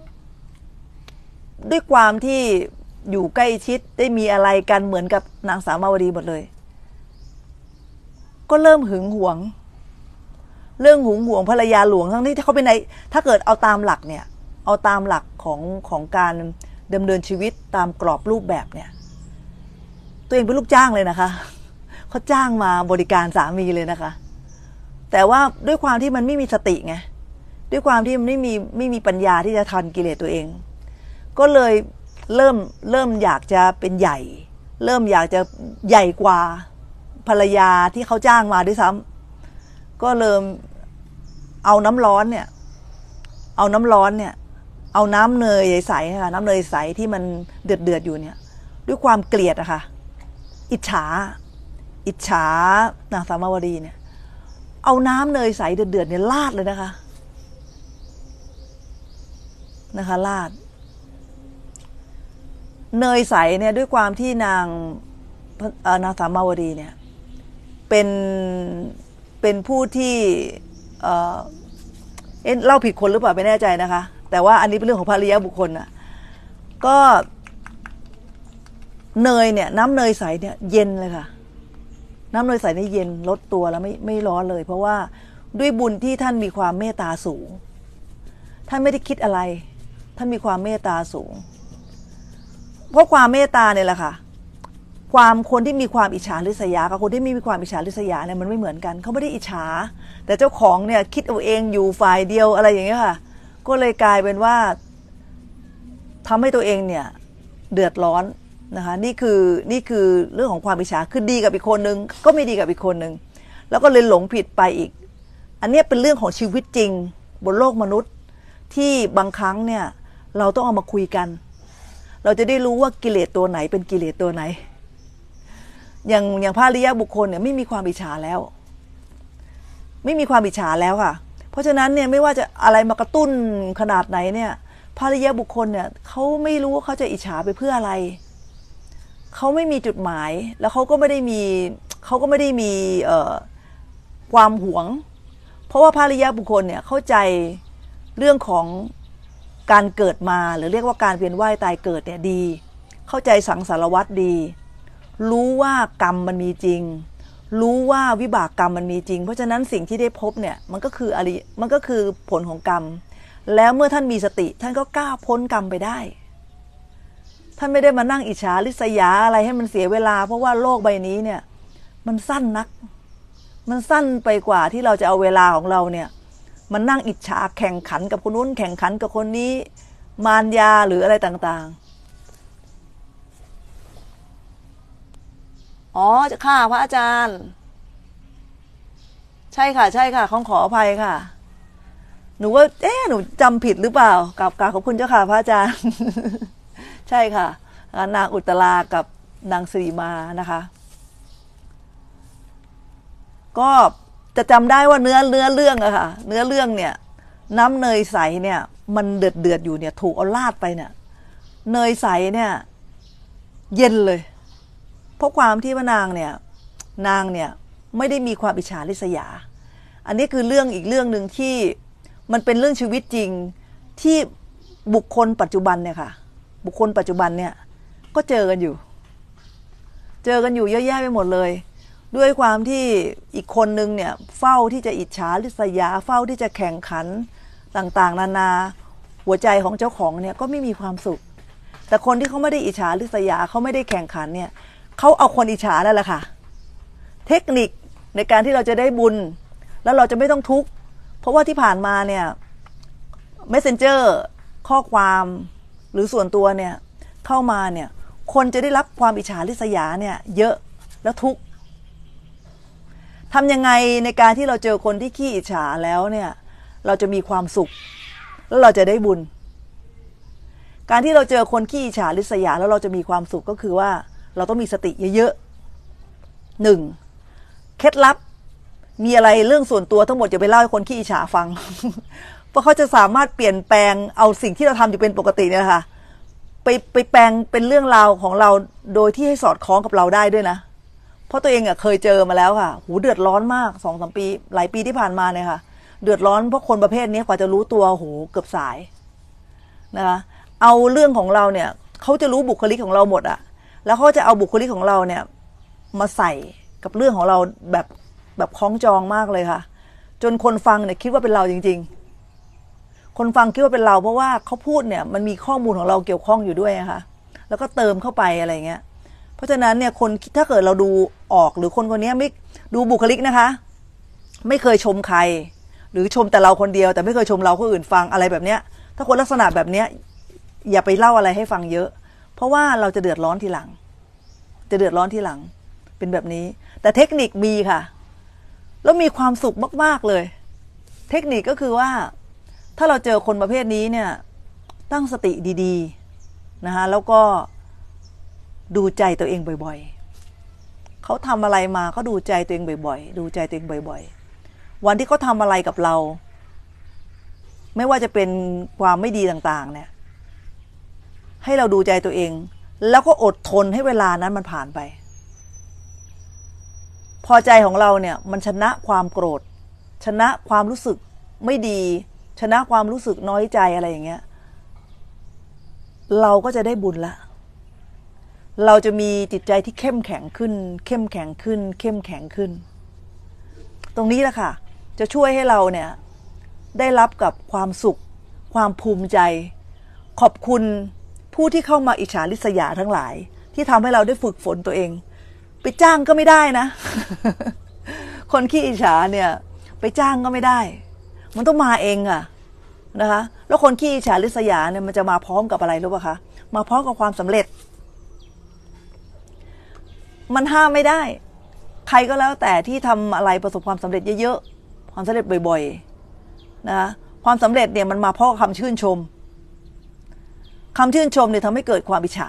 ด้วยความที่อยู่ใกล้ชิดได้มีอะไรกันเหมือนกับนางสามาวดีหมดเลยก็เริ่มหึงหวงเรื่องหึงหวงภรรยาหลวงทั้งที่เขาเป็นในถ้าเกิดเอาตามหลักเนี่ยเอาตามหลักของการดำเนินชีวิตตามกรอบรูปแบบเนี่ยตัวเองเป็นลูกจ้างเลยนะคะเขาจ้างมาบริการสามีเลยนะคะแต่ว่าด้วยความที่มันไม่มีสติไงด้วยความที่มันไม่มีปัญญาที่จะทันกิเลสตัวเองก็เลยเริ่มอยากจะเป็นใหญ่เริ่มอยากจะใหญ่กว่าภรรยาที่เขาจ้างมาด้วยซ้ำก็เริ่มเอาน้ำร้อนเนี่ยเอาน้ำเนยใสค่ะน้ำเนยใสที่มันเดือดอยู่เนี่ยด้วยความเกลียดอะค่ะอิจฉานางสามาวดีเนี่ยเอาน้ำเนยใสเดือดเนี่ยราดเลยนะคะราดเนยใสเนี่ยด้วยความที่นางสามาวดีเนี่ยเป็นผู้ที่เล่าผิดคนหรือเปล่าไม่แน่ใจนะคะแต่ว่าอันนี้เป็นเรื่องของภริยบุคคลนะก็เนยเนี่ยน้ำเนยใสเนี่ยเย็นเลยค่ะน้ำเนยใสนี่เย็นลดตัวแล้วไม่ร้อนเลยเพราะว่าด้วยบุญที่ท่านมีความเมตตาสูงท่านไม่ได้คิดอะไรท่านมีความเมตตาสูงเพราะความเมตตาเนี่ยแหละค่ะคนที่มีความอิจฉาริษยากับคนที่ไม่มีความอิจฉาริษยาเนี่ยมันไม่เหมือนกันเขาไม่ได้อิจฉาแต่เจ้าของเนี่ยคิดเอาเองอยู่ฝ่ายเดียวอะไรอย่างเงี้ยค่ะก็เลยกลายเป็นว่าทำให้ตัวเองเนี่ยเดือดร้อนนะคะนี่คือเรื่องของความอิจฉาคือดีกับอีกคนนึงก็ไม่ดีกับอีกคนนึงแล้วก็เลยหลงผิดไปอีกอันนี้เป็นเรื่องของชีวิตจริงบนโลกมนุษย์ที่บางครั้งเนี่ยเราต้องเอามาคุยกันเราจะได้รู้ว่ากิเลสตัวไหนเป็นกิเลสตัวไหนอย่างพระอริยบุคคลเนี่ยไม่มีความอิจฉาแล้วไม่มีความอิจฉาแล้วค่ะเพราะฉะนั้นเนี่ยไม่ว่าจะอะไรมากระตุ้นขนาดไหนเนี่ยพระอริยบุคคลเนี่ยเขาไม่รู้ว่าเขาจะอิจฉาไปเพื่ออะไรเขาไม่มีจุดหมายแล้วเขาก็ไม่ได้มีความหวงเพราะว่าพระอริยบุคคลเนี่ยเข้าใจเรื่องของการเกิดมาหรือเรียกว่าการเวียนว่ายตายเกิดเนี่ยดีเข้าใจสังสารวัฏดีรู้ว่ากรรมมันมีจริงรู้ว่าวิบากกรรมมันมีจริงเพราะฉะนั้นสิ่งที่ได้พบเนี่ยมันก็คือผลของกรรมแล้วเมื่อท่านมีสติท่านก็ก้าวพ้นกรรมไปได้ท่านไม่ได้มานั่งอิจฉาริษยาอะไรให้มันเสียเวลาเพราะว่าโลกใบนี้เนี่ยมันสั้นนักมันสั้นไปกว่าที่เราจะเอาเวลาของเราเนี่ยมันนั่งอิจฉาแข่งขันกับคนนู้นแข่งขันกับคนนี้มารยาหรืออะไรต่างๆอ๋อจะค่ะพระอาจารย์ใช่ค่ะขออภัยค่ะหนูว่าหนูจำผิดหรือเปล่ากราบขอบคุณเจ้าค่ะพระอาจารย์ ใช่ค่ะนางอุตรากับนางสิริมานะคะก็จะจำได้ว่าเนื้อเรื่องอะค่ะเนื้อเรื่องเนี่ยน้ำเนยใสเนี่ยมันเดือดอยู่เนี่ยถูกเอาราดไปเนี่ยเนยใสเนี่ยเย็นเลยเพราะความที่ว่านางเนี่ยไม่ได้มีความอิจฉาริษยาอันนี้คือเรื่องอีกเรื่องหนึ่งที่มันเป็นเรื่องชีวิตจริงที่บุคคลปัจจุบันเนี่ยค่ะบุคคลปัจจุบันเนี่ยก็เจอกันอยู่เยอะแยะไปหมดเลยด้วยความที่อีกคนนึงเนี่ยเฝ้าที่จะอิจฉาริษยาเฝ้าที่จะแข่งขันต่างๆนานาหัวใจของเจ้าของเนี่ยก็ไม่มีความสุขแต่คนที่เขาไม่ได้อิจฉาริษยาเขาไม่ได้แข่งขันเนี่ยเขาเอาคนอิจฉานั่นแหละค่ะเทคนิคในการที่เราจะได้บุญแล้วเราจะไม่ต้องทุกข์เพราะว่าที่ผ่านมาเนี่ย Messenger ข้อความหรือส่วนตัวเนี่ยเข้ามาเนี่ยคนจะได้รับความอิจฉาริษยาเนี่ยเยอะแล้วทุกข์ทำยังไงในการที่เราเจอคนที่ขี้อิจฉาแล้วเนี่ยเราจะมีความสุขแล้วเราจะได้บุญการที่เราเจอคนขี้อิจฉาริษยาแล้วเราจะมีความสุขก็คือว่าเราต้องมีสติเยอะๆเคล็ดลับมีอะไรเรื่องส่วนตัวทั้งหมดอย่าไปเล่าให้คนขี้อิจฉาฟัง เพราะเขาจะสามารถเปลี่ยนแปลงเอาสิ่งที่เราทำอยู่เป็นปกติเนี่ยค่ะไปแปลงเป็นเรื่องราวของเราโดยที่ให้สอดคล้องกับเราได้ด้วยนะเพราะตัวเองเคยเจอมาแล้วค่ะหูเดือดร้อนมาก 2-3 ปีหลายปีที่ผ่านมาเนี่ยค่ะเดือดร้อนเพราะคนประเภทนี้กว่าจะรู้ตัวโหเกือบสายนะคะเอาเรื่องของเราเนี่ยเขาจะรู้บุคลิกของเราหมดอะแล้วเขาจะเอาบุคลิกของเราเนี่ยมาใส่กับเรื่องของเราแบบคล้องจองมากเลยค่ะจนคนฟังเนี่ยคิดว่าเป็นเราจริงๆคนฟังคิดว่าเป็นเราเพราะว่าเขาพูดเนี่ยมันมีข้อมูลของเราเกี่ยวข้องอยู่ด้วยนะคะแล้วก็เติมเข้าไปอะไรเงี้ยราะฉะนั้นเนี่ยคนถ้าเกิดเราดูออกหรือคนคนนี้ไม่ดูบุคลิกนะคะไม่เคยชมใครหรือชมแต่เราคนเดียวแต่ไม่เคยชมเราคนอื่นฟังอะไรแบบเนี้ยถ้าคนลักษณะแบบเนี้ยอย่าไปเล่าอะไรให้ฟังเยอะเพราะว่าเราจะเดือดร้อนทีหลังเป็นแบบนี้แต่เทคนิคมีค่ะแล้วมีความสุขมากๆเลยเทคนิคก็คือว่าถ้าเราเจอคนประเภทนี้เนี่ยตั้งสติดีๆนะคะแล้วก็ดูใจตัวเองบ่อยๆเขาทำอะไรมาก็ดูใจตัวเองบ่อยๆดูใจตัวเองบ่อยๆวันที่เขาทำอะไรกับเราไม่ว่าจะเป็นความไม่ดีต่างๆเนี่ยให้เราดูใจตัวเองแล้วก็อดทนให้เวลานั้นมันผ่านไปพอใจของเราเนี่ยมันชนะความโกรธชนะความรู้สึกไม่ดีชนะความรู้สึกน้อยใจอะไรอย่างเงี้ยเราก็จะได้บุญละเราจะมีจิตใจที่เข้มแข็งขึ้นตรงนี้แหละค่ะจะช่วยให้เราเนี่ยได้รับกับความสุขความภูมิใจขอบคุณผู้ที่เข้ามาอิจฉาริษยาทั้งหลายที่ทำให้เราได้ฝึกฝนตัวเองไปจ้างก็ไม่ได้นะ คนขี้อิจฉาเนี่ยไปจ้างก็ไม่ได้มันต้องมาเองอะนะคะแล้วคนขี้อิจฉาริษยาเนี่ยมันจะมาพร้อมกับอะไรรู้ป่ะคะมาพร้อมกับความสำเร็จมันห้ามไม่ได้ใครก็แล้วแต่ที่ทำอะไรประสบความสำเร็จเยอะๆความสำเร็จบ่อยๆนะความสำเร็จเนี่ยมันมาเพราะคำชื่นชมเนี่ยทำให้เกิดความอิจฉา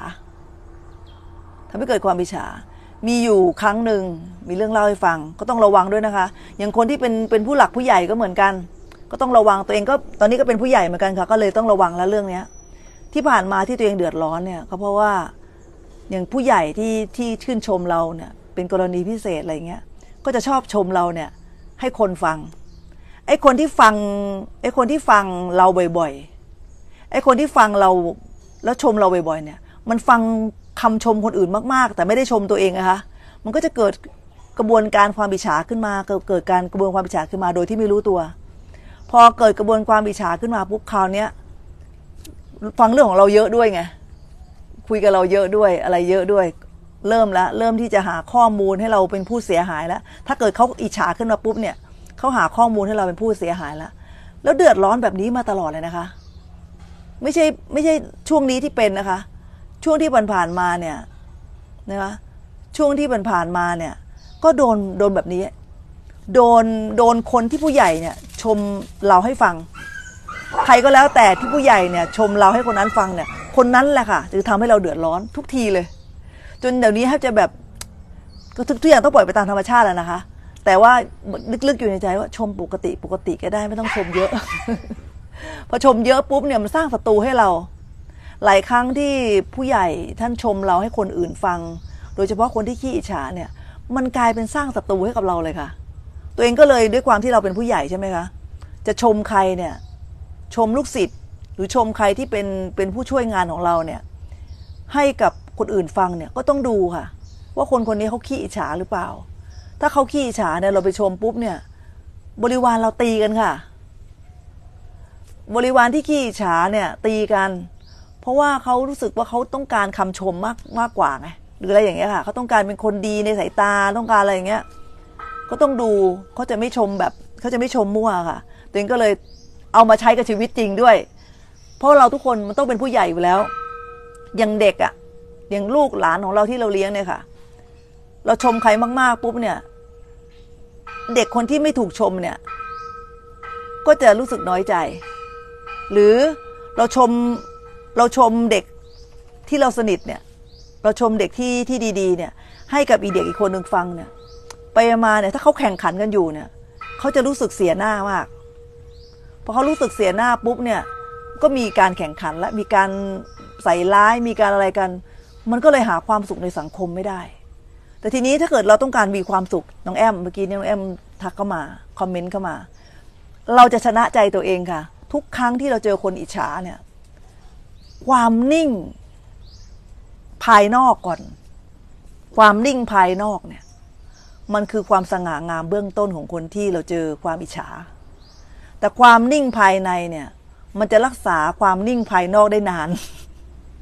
มีอยู่ครั้งหนึ่งมีเรื่องเล่าให้ฟังก็ต้องระวังด้วยนะคะอย่างคนที่เป็นผู้หลักผู้ใหญ่ก็เหมือนกันก็ต้องระวังตัวเองก็ตอนนี้ก็เป็นผู้ใหญ่เหมือนกันค่ะก็เลยต้องระวังแล้วเรื่องนี้ที่ผ่านมาที่ตัวเองเดือดร้อนเนี่ยก็เพราะว่าอย่างผู้ใหญ่ที่ชื่นชมเราเนี่ยเป็นกรณีพิเศษอะไรเงี้ยก็จะชอบชมเราเนี่ยให้คนฟังไอ้คนที่ฟังเราบ่อยๆไอ้คนที่ฟังเราแล้วชมเราบ่อยๆเนี่ยมันฟังคำชมคนอื่นมากๆแต่ไม่ได้ชมตัวเองนะคะมันก็จะเกิดกระบวนการความอิจฉาขึ้นมาเกิดการกระบวนความอิจฉาขึ้นมาโดยที่ไม่รู้ตัวพอเกิดกระบวนความอิจฉาขึ้นมาปุ๊บคราวนี้ฟังเรื่องของเราเยอะด้วยไงคุยกับเราเยอะด้วยอะไรเยอะด้วยเริ่มที่จะหาข้อมูลให้เราเป็นผู้เสียหายแล้วถ้าเกิดเขาอิจฉาขึ้นมาปุ๊บเนี่ยเขาหาข้อมูลให้เราเป็นผู้เสียหายแล้วเดือดร้อนแบบนี้มาตลอดเลยนะคะไม่ใช่ช่วงนี้ที่เป็นนะคะช่วงที่ผ่านมาเนี่ยนะคะช่วงที่ผ่านมาเนี่ยก็โดนแบบนี้โดนคนที่ผู้ใหญ่เนี่ยชมเราให้ฟังใครก็แล้วแต่ที่ผู้ใหญ่เนี่ยชมเราให้คนนั้นฟังเนี่ยคนนั้นแหละค่ะจะทำให้เราเดือดร้อนทุกทีเลยจนเดี๋ยวนี้แทบจะแบบทุกอย่างต้องปล่อยไปตามธรรมชาติแล้วนะคะแต่ว่าลึกๆอยู่ในใจว่าชมปกติก็ได้ไม่ต้องชมเยอะ พอชมเยอะปุ๊บเนี่ยมันสร้างศัตรูให้เราหลายครั้งที่ผู้ใหญ่ท่านชมเราให้คนอื่นฟังโดยเฉพาะคนที่ขี้อิจฉาเนี่ยมันกลายเป็นสร้างศัตรูให้กับเราเลยค่ะตัวเองก็เลยด้วยความที่เราเป็นผู้ใหญ่ใช่ไหมคะจะชมใครเนี่ยชมลูกศิษย์หรือชมใครที่เป็นผู้ช่วยงานของเราเนี่ยให้กับคนอื่นฟังเนี่ยก็ต้องดูค่ะว่าคนคนนี้เขาขี้อิจฉาหรือเปล่าถ้าเขาขี้อิจฉาเนี่ยเราไปชมปุ๊บเนี่ยบริวารเราตีกันค่ะบริวารที่ขี้อิจฉาเนี่ยตีกันเพราะว่าเขารู้สึกว่าเขาต้องการคำชมมากกว่าไงหรืออะไรอย่างเงี้ยค่ะเขาต้องการเป็นคนดีในสายตาต้องการอะไรอย่างเงี้ยก็ต้องดูเขาจะไม่ชมมั่วค่ะตัวเองก็เลยเอามาใช้กับชีวิตจริงด้วยเพราะเราทุกคนมันต้องเป็นผู้ใหญ่อยู่แล้วอย่างเด็กอ่ะอย่างลูกหลานของเราที่เราเลี้ยงเนี่ยค่ะเราชมใครมากๆปุ๊บเนี่ยเด็กคนที่ไม่ถูกชมเนี่ยก็จะรู้สึกน้อยใจหรือเราชมเด็กที่เราสนิทเนี่ยเราชมเด็กที่ดีๆเนี่ยให้กับอีเด็กอีกคนนึงฟังเนี่ยไปมาเนี่ยถ้าเขาแข่งขันกันอยู่เนี่ยเขาจะรู้สึกเสียหน้ามากพอเขารู้สึกเสียหน้าปุ๊บเนี่ยก็มีการแข่งขันและมีการใส่ร้ายมีการอะไรกันมันก็เลยหาความสุขในสังคมไม่ได้แต่ทีนี้ถ้าเกิดเราต้องการมีความสุขน้องแอมเมื่อกี้น้องแอมทักเข้ามาคอมเมนต์เข้ามาเราจะชนะใจตัวเองค่ะทุกครั้งที่เราเจอคนอิจฉาเนี่ยความนิ่งภายนอกก่อนความนิ่งภายนอกเนี่ยมันคือความสง่างามเบื้องต้นของคนที่เราเจอความอิจฉาแต่ความนิ่งภายในเนี่ยมันจะรักษาความนิ่งภายนอกได้นาน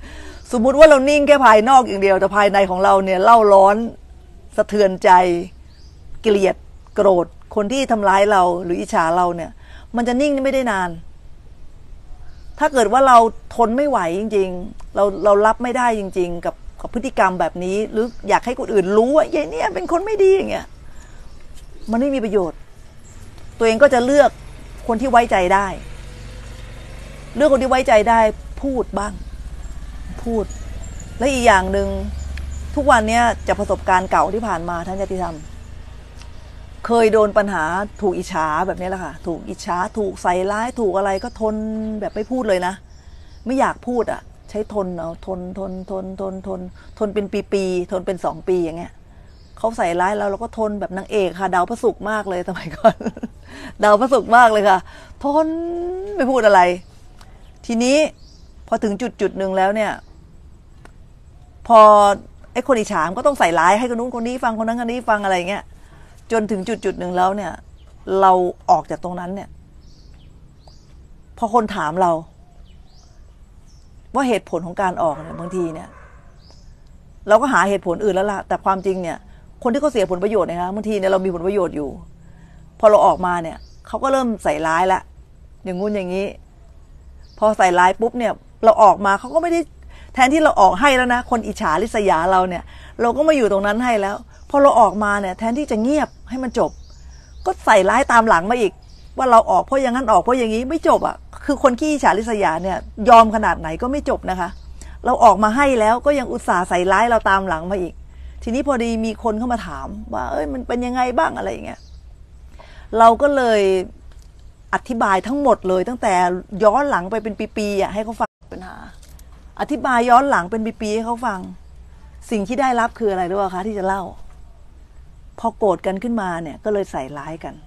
สมมุติว่าเรานิ่งแค่ภายนอกอย่างเดียวแต่ภายในของเราเนี่ยเล่าร้อนสะเทือนใจเกลียดโกรธคนที่ทำร้ายเราหรืออิจฉาเราเนี่ยมันจะนิ่งไม่ได้นานถ้าเกิดว่าเราทนไม่ไหวจริงๆเรารับไม่ได้จริงๆกับพฤติกรรมแบบนี้หรืออยากให้คนอื่นรู้ว่ายายเนี่ยเป็นคนไม่ดีอย่างเงี้ยมันไม่มีประโยชน์ตัวเองก็จะเลือกคนที่ไว้ใจได้เลือกคนที่ไว้ใจได้พูดบ้างพูดและอีกอย่างหนึ่งทุกวันนี้จากประสบการณ์เก่าที่ผ่านมาท่านญาติธรรมเคยโดนปัญหาถูกอิจฉาแบบนี้แหละค่ะถูกอิจฉาถูกใส่ร้ายถูกอะไรก็ทนแบบไม่พูดเลยนะไม่อยากพูดอ่ะใช้ทนเอาทนเป็นปีๆทนเป็น2 ปีอย่างเงี้ยเขาใส่ร้ายเราก็ทนแบบนางเอกค่ะดาวพระศุกร์มากเลยสมัยก่อนดาวพระศุกร์มากเลยค่ะทนไม่พูดอะไรทีนี้พอถึงจุดหนึ่งแล้วเนี่ยพอไอ้คนอิจฉาก็ต้องใส่ร้ายให้คนนู้นคนนี้ฟังคนนั้นคนนี้ฟังอะไรเงี้ยจนถึงจุดหนึ่งแล้วเนี่ยเราออกจากตรงนั้นเนี่ยพอคนถามเราว่าเหตุผลของการออกเนี่ยบางทีเนี่ยเราก็หาเหตุผลอื่นแล้วล่ะแต่ความจริงเนี่ยคนที่เขาเสียผลประโยชน์นะคะบางทีเนี่ยเรามีผลประโยชน์อยู่พอเราออกมาเนี่ยเขาก็เริ่มใส่ร้ายละอย่างงู้นอย่างนี้พอใส่ร้ายปุ๊บเนี่ยเราออกมาเขาก็ไม่ได้แทนที่เราออกให้แล้วนะคนอิจฉาริษยาเราเนี่ยเราก็มาอยู่ตรงนั้นให้แล้วพอเราออกมาเนี่ยแทนที่จะเงียบให้มันจบก็ใส่ร้ายตามหลังมาอีกว่าเราออกเพราะอย่างนั้นออกเพราะอย่างนี้ไม่จบอ่ะคือคนขี้อิจฉาริษยาเนี่ยยอมขนาดไหนก็ไม่จบนะคะเราออกมาให้แล้วก็ยังอุตส่าห์ใส่ร้ายเราตามหลังมาอีกทีนี้พอดีมีคนเข้ามาถามว่ามันเป็นยังไงบ้างอะไรอย่างเงี้ยเราก็เลยอธิบายทั้งหมดเลยตั้งแต่ย้อนหลังไปเป็นปีๆอ่ะให้เขาฟังปัญหาอธิบายย้อนหลังเป็นปีๆให้เขาฟังสิ่งที่ได้รับคืออะไรรู้ป่ะคะที่จะเล่าพอโกรธกันขึ้นมาเนี่ยก็เลยใส่ร้ายกัน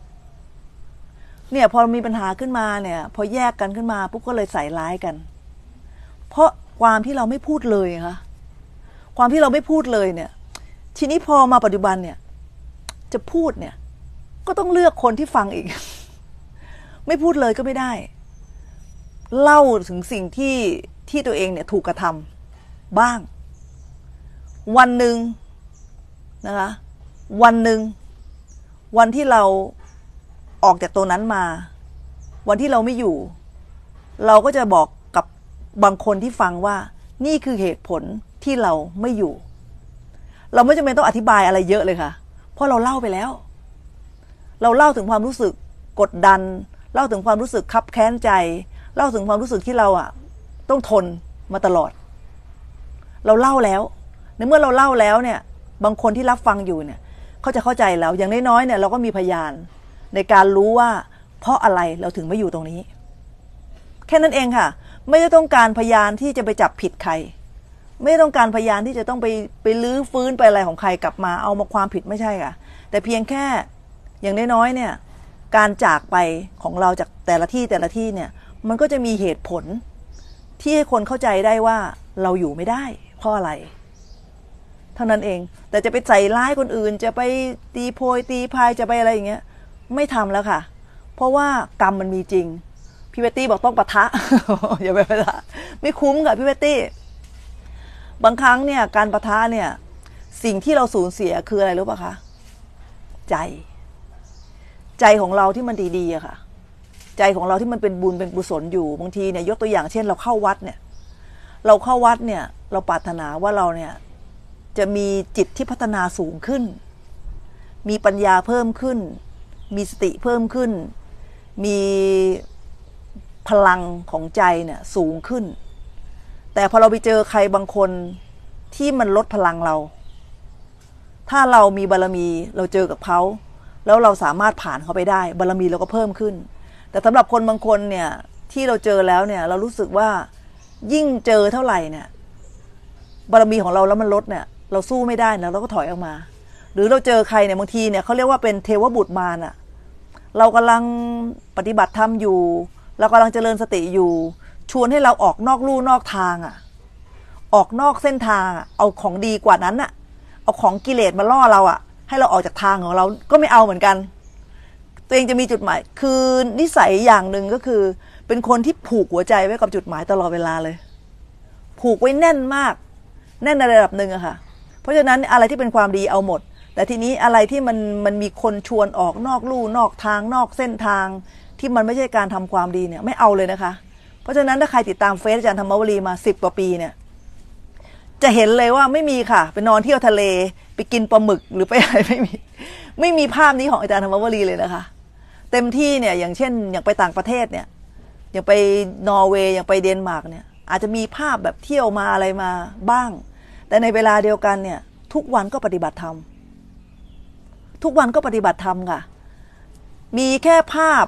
เนี่ยพอมีปัญหาขึ้นมาเนี่ยพอแยกกันขึ้นมาปุ๊บก็เลยใส่ร้ายกันเพราะความที่เราไม่พูดเลยค่ะความที่เราไม่พูดเลยเนี่ยทีนี้พอมาปัจจุบันเนี่ยจะพูดเนี่ยก็ต้องเลือกคนที่ฟังอีก ไม่พูดเลยก็ไม่ได้เล่าถึงสิ่งที่ตัวเองเนี่ยถูกกระทำบ้างวันหนึ่งนะคะวันหนึ่งวันที่เราออกจากตัวนั้นมาวันที่เราไม่อยู่เราก็จะบอกกับบางคนที่ฟังว่านี่คือเหตุผลที่เราไม่อยู่เราไม่จำเป็นต้องอธิบายอะไรเยอะเลยค่ะเพราะเราเล่าไปแล้วเราเล่าถึงความรู้สึกกดดันเล่าถึงความรู้สึกคับแค้นใจเล่าถึงความรู้สึกที่เราต้องทนมาตลอดเราเล่าแล้วในเมื่อเราเล่าแล้วเนี่ยบางคนที่รับฟังอยู่เนี่ยเขาจะเข้าใจเราอย่างน้อยๆเนี่ยเราก็มีพยานในการรู้ว่าเพราะอะไรเราถึงไม่อยู่ตรงนี้แค่นั้นเองค่ะไม่ได้ต้องการพยานที่จะไปจับผิดใครไม่ได้ต้องการพยานที่จะต้องไปลื้อฟื้นไปอะไรของใครกลับมาเอามาความผิดไม่ใช่ค่ะแต่เพียงแค่อย่างน้อยๆเนี่ยการจากไปของเราจากแต่ละที่เนี่ยมันก็จะมีเหตุผลที่ให้คนเข้าใจได้ว่าเราอยู่ไม่ได้เพราะอะไรเท่านั้นเองแต่จะไปใส่ร้ายคนอื่นจะไปตีโพยตีพายจะไปอะไรอย่างเงี้ยไม่ทำแล้วค่ะเพราะว่ากรรมมันมีจริงพี่เวตตี้บอกต้องปะทะ อย่าไปปะทะไม่คุ้มค่ะพี่เวตตี้บางครั้งเนี่ยการปะทะเนี่ยสิ่งที่เราสูญเสียคืออะไรรู้ป่ะคะใจของเราที่มันดีๆอะค่ะใจของเราที่มันเป็นบุญเป็นกุศลอยู่บางทีเนี่ยยกตัวอย่างเช่นเราเข้าวัดเนี่ยเราปรารถนาว่าเราเนี่ยจะมีจิตที่พัฒนาสูงขึ้นมีปัญญาเพิ่มขึ้นมีสติเพิ่มขึ้นมีพลังของใจเนี่ยสูงขึ้นแต่พอเราไปเจอใครบางคนที่มันลดพลังเราถ้าเรามีบารมีเราเจอกับเขาแล้วเราสามารถผ่านเขาไปได้บารมีเราก็เพิ่มขึ้นแต่สำหรับคนบางคนเนี่ยที่เราเจอแล้วเนี่ยเรารู้สึกว่ายิ่งเจอเท่าไหร่เนี่ยบารมีของเราแล้วมันลดเนี่ยเราสู้ไม่ได้นะเราก็ถอยออกมาหรือเราเจอใครเนี่ยบางทีเนี่ยเขาเรียกว่าเป็นเทวบุตรมารน่ะเรากำลังปฏิบัติธรรมอยู่เรากำลังเจริญสติอยู่ชวนให้เราออกนอกลู่นอกทางออกนอกเส้นทางเอาของดีกว่านั้นเอาของกิเลสมาล่อเราให้เราออกจากทางของเราก็ไม่เอาเหมือนกันตัวเองจะมีจุดหมายคือนิสัยอย่างหนึ่งก็คือเป็นคนที่ผูกหัวใจไว้กับจุดหมายตลอดเวลาเลยผูกไว้แน่นมากแน่นในระดับหนึ่งอะค่ะเพราะฉะนั้นอะไรที่เป็นความดีเอาหมดแต่ทีนี้อะไรที่มันมีคนชวนออกนอกลู่นอกทางนอกเส้นทางที่มันไม่ใช่การทำความดีเนี่ยไม่เอาเลยนะคะเพราะฉะนั้นถ้าใครติดตามเฟซอาจารย์ธรรมวลีมา10 กว่าปีเนี่ยจะเห็นเลยว่าไม่มีค่ะไปนอนเที่ยวทะเลไปกินปลาหมึกหรือไปอะไรไม่มีภาพนี้ของอาจารย์ธรรมวลีเลยนะคะเต็มที่เนี่ยอย่างเช่นอย่างไปต่างประเทศเนี่ยอย่างไปนอร์เวย์อย่างไปเดนมาร์กเนี่ยอาจจะมีภาพแบบเที่ยวมาอะไรมาบ้างแต่ในเวลาเดียวกันเนี่ยทุกวันก็ปฏิบัติธรรมทุกวันก็ปฏิบัติธรรมค่ะมีแค่ภาพ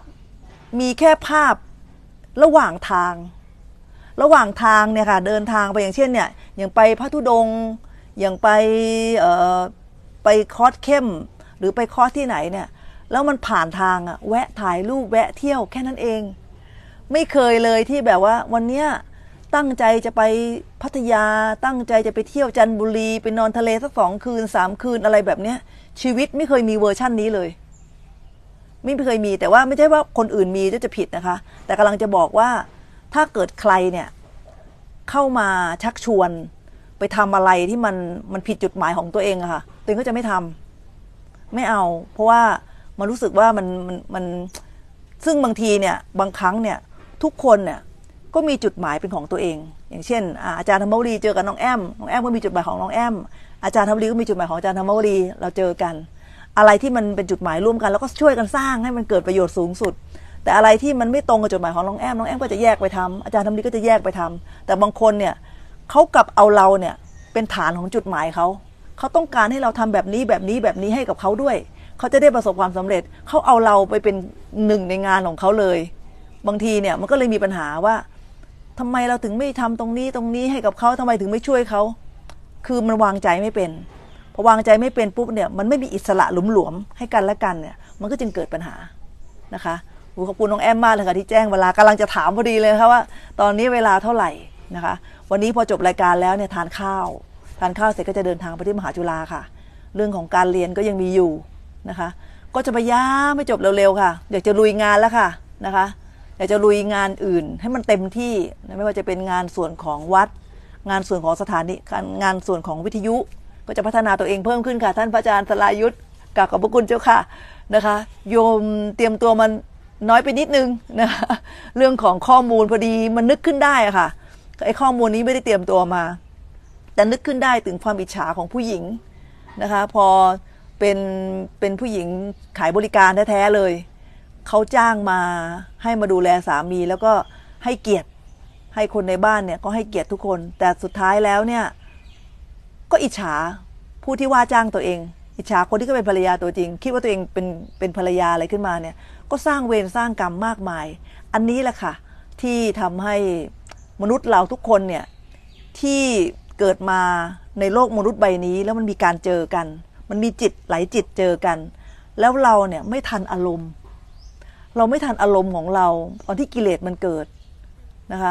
ระหว่างทางเนี่ยค่ะเดินทางไปอย่างเช่นเนี่ยอย่างไปพระธุดงค์อย่างไปคอร์สเข้มหรือไปคอร์สที่ไหนเนี่ยแล้วมันผ่านทางอะแวะถ่ายรูปแวะเที่ยวแค่นั้นเองไม่เคยเลยที่แบบว่าวันเนี้ยตั้งใจจะไปพัทยาตั้งใจจะไปเที่ยวจันทบุรีไปนอนทะเลสัก2 คืน 3 คืนอะไรแบบเนี้ยชีวิตไม่เคยมีเวอร์ชั่นนี้เลยไม่เคยมีแต่ว่าไม่ใช่ว่าคนอื่นมีจะผิดนะคะแต่กำลังจะบอกว่าถ้าเกิดใครเนี่ยเข้ามาชักชวนไปทำอะไรที่มันผิดจุดหมายของตัวเองอะค่ะตัวเองก็จะไม่ทำไม่เอาเพราะว่ามันรู้สึกว่ามันซึ่งบางทีเนี่ยบางครั้งเนี่ยทุกคนเนี่ยก็มีจุดหมายเป็นของตัวเองอย่างเช่นอาจารย์ธรรมวลีเจอกับน้องแอมก็มีจุดหมายของน้องแอมอาจารย์ธรรมวลีก็มีจุดหมายของอาจารย์ธรรมวลีเราเจอกันอะไรที่มันเป็นจุดหมายร่วมกันแล้วก็ช่วยกันสร้างให้มันเกิดประโยชน์สูงสุดแต่อะไรที่มันไม่ตรงกับจุดหมายของน้องแอมก็จะแยกไปทำอาจารย์ธรรมวลีก็จะแยกไปทำแต่บางคนเนี่ยเขากลับเอาเราเนี่ยเป็นฐานของจุดหมายเขาต้องการให้เราทำแบบนี้ให้กับเขาด้วยเขาจะได้ประสบความสำเร็จเขาเอาเราไปเป็นหนึ่งในงานของเขาเลยบางทีเนี่ยมันก็เลยมีปัญหาว่าทำไมเราถึงไม่ทำตรงนี้ให้กับเขาทำไมถึงไม่ช่วยเขาคือมันวางใจไม่เป็นพอวางใจไม่เป็นปุ๊บเนี่ยมันไม่มีอิสระหลวมๆให้กันและกันเนี่ยมันก็จึงเกิดปัญหานะคะขอบคุณน้องแอมมากเลยค่ะที่แจ้งเวลากำลังจะถามพอดีเลยนะคะว่าตอนนี้เวลาเท่าไหร่นะคะวันนี้พอจบรายการแล้วเนี่ยทานข้าวเสร็จก็จะเดินทางไปที่มหาจุฬาค่ะเรื่องของการเรียนก็ยังมีอยู่นะคะก็จะพยายามไม่จบเร็วๆค่ะอยากจะลุยงานแล้วค่ะนะคะอยากจะลุยงานอื่นให้มันเต็มที่ไม่ว่าจะเป็นงานส่วนของวัดงานส่วนของสถานีงานส่วนของวิทยุก็จะพัฒนาตัวเองเพิ่มขึ้นค่ะท่านพระอาจารย์สรายุทธกราบขอบพระคุณเจ้าค่ะนะคะโยมเตรียมตัวมันน้อยไปนิดนึงนะคะเรื่องของข้อมูลพอดีมันนึกขึ้นได้อะค่ะไอ้ข้อมูลนี้ไม่ได้เตรียมตัวมาแต่นึกขึ้นได้ถึงความอิจฉาของผู้หญิงนะคะพอเป็นผู้หญิงขายบริการแท้ๆเลยเขาจ้างมาให้มาดูแลสามีแล้วก็ให้เกียรติให้คนในบ้านเนี่ยก็ให้เกียรติทุกคนแต่สุดท้ายแล้วเนี่ยก็อิจฉาผู้ที่ว่าจ้างตัวเองอิจฉาคนที่ก็เป็นภรรยาตัวจริงคิดว่าตัวเองเป็นภรรยาอะไรขึ้นมาเนี่ยก็สร้างเวรสร้างกรรมมากมายอันนี้แหละค่ะที่ทำให้มนุษย์เราทุกคนเนี่ยที่เกิดมาในโลกมนุษย์ใบนี้แล้วมันมีการเจอกันมันมีจิตหลายจิตเจอกันแล้วเราเนี่ยไม่ทันอารมณ์ของเราตอนที่กิเลสมันเกิดนะคะ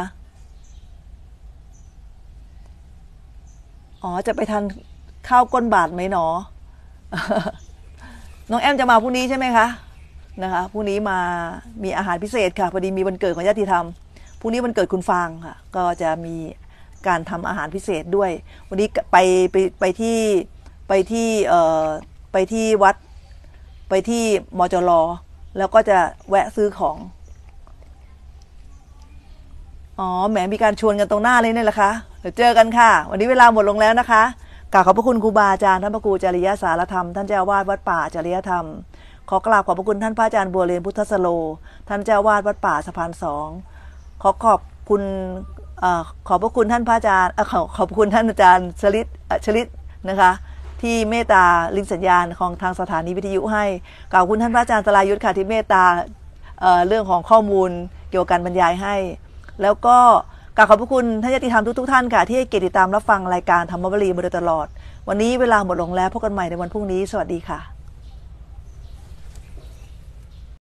จะไปทานข้าวก้นบาทไหมหนอ น้องแอมจะมาพรุ่งนี้ใช่ไหมคะนะคะพรุ่งนี้มามีอาหารพิเศษค่ะพอดีมีวันเกิดของญาติธรรมพรุ่งนี้วันเกิดคุณฟางค่ะก็จะมีการทำอาหารพิเศษด้วยวันนี้ไปที่วัดไปที่มจร.แล้วก็จะแวะซื้อของแหมมีการชวนกันตรงหน้าเลยนี่แหละคะเดี๋ยวเจอกันค่ะวันนี้เวลาหมดลงแล้วนะคะกราบขอบพระคุณครูบาอาจารย์ท่านพระครูจริยสารธรรมท่านเจ้าอาวาสวัดป่าจริยธรรมขอกราบขอบพระคุณท่านพระอาจารย์บัวเรนพุทธสโลท่านเจ้าอาวาสวัดป่าสะพาน2ขอบพระคุณท่านพระอาจารย์ขอบคุณท่านอาจารย์ชลิตนะคะที่เมตตาลิงก์สัญญาณของทางสถานีวิทยุให้ขอบคุณท่านพระอาจารย์สรายุทธค่ะที่เมตตาเรื่องของข้อมูลเกี่ยวกับการบรรยายให้แล้วก็กราบขอบพระคุณท่านญาติธรรมทุกท่านค่ะที่ให้เกียรติติดตามรับฟังรายการธรรมวลีมาโดยตลอดวันนี้เวลาหมดลงแล้วพบกันใหม่ในวันพรุ่งนี้สวัสดีค่ะ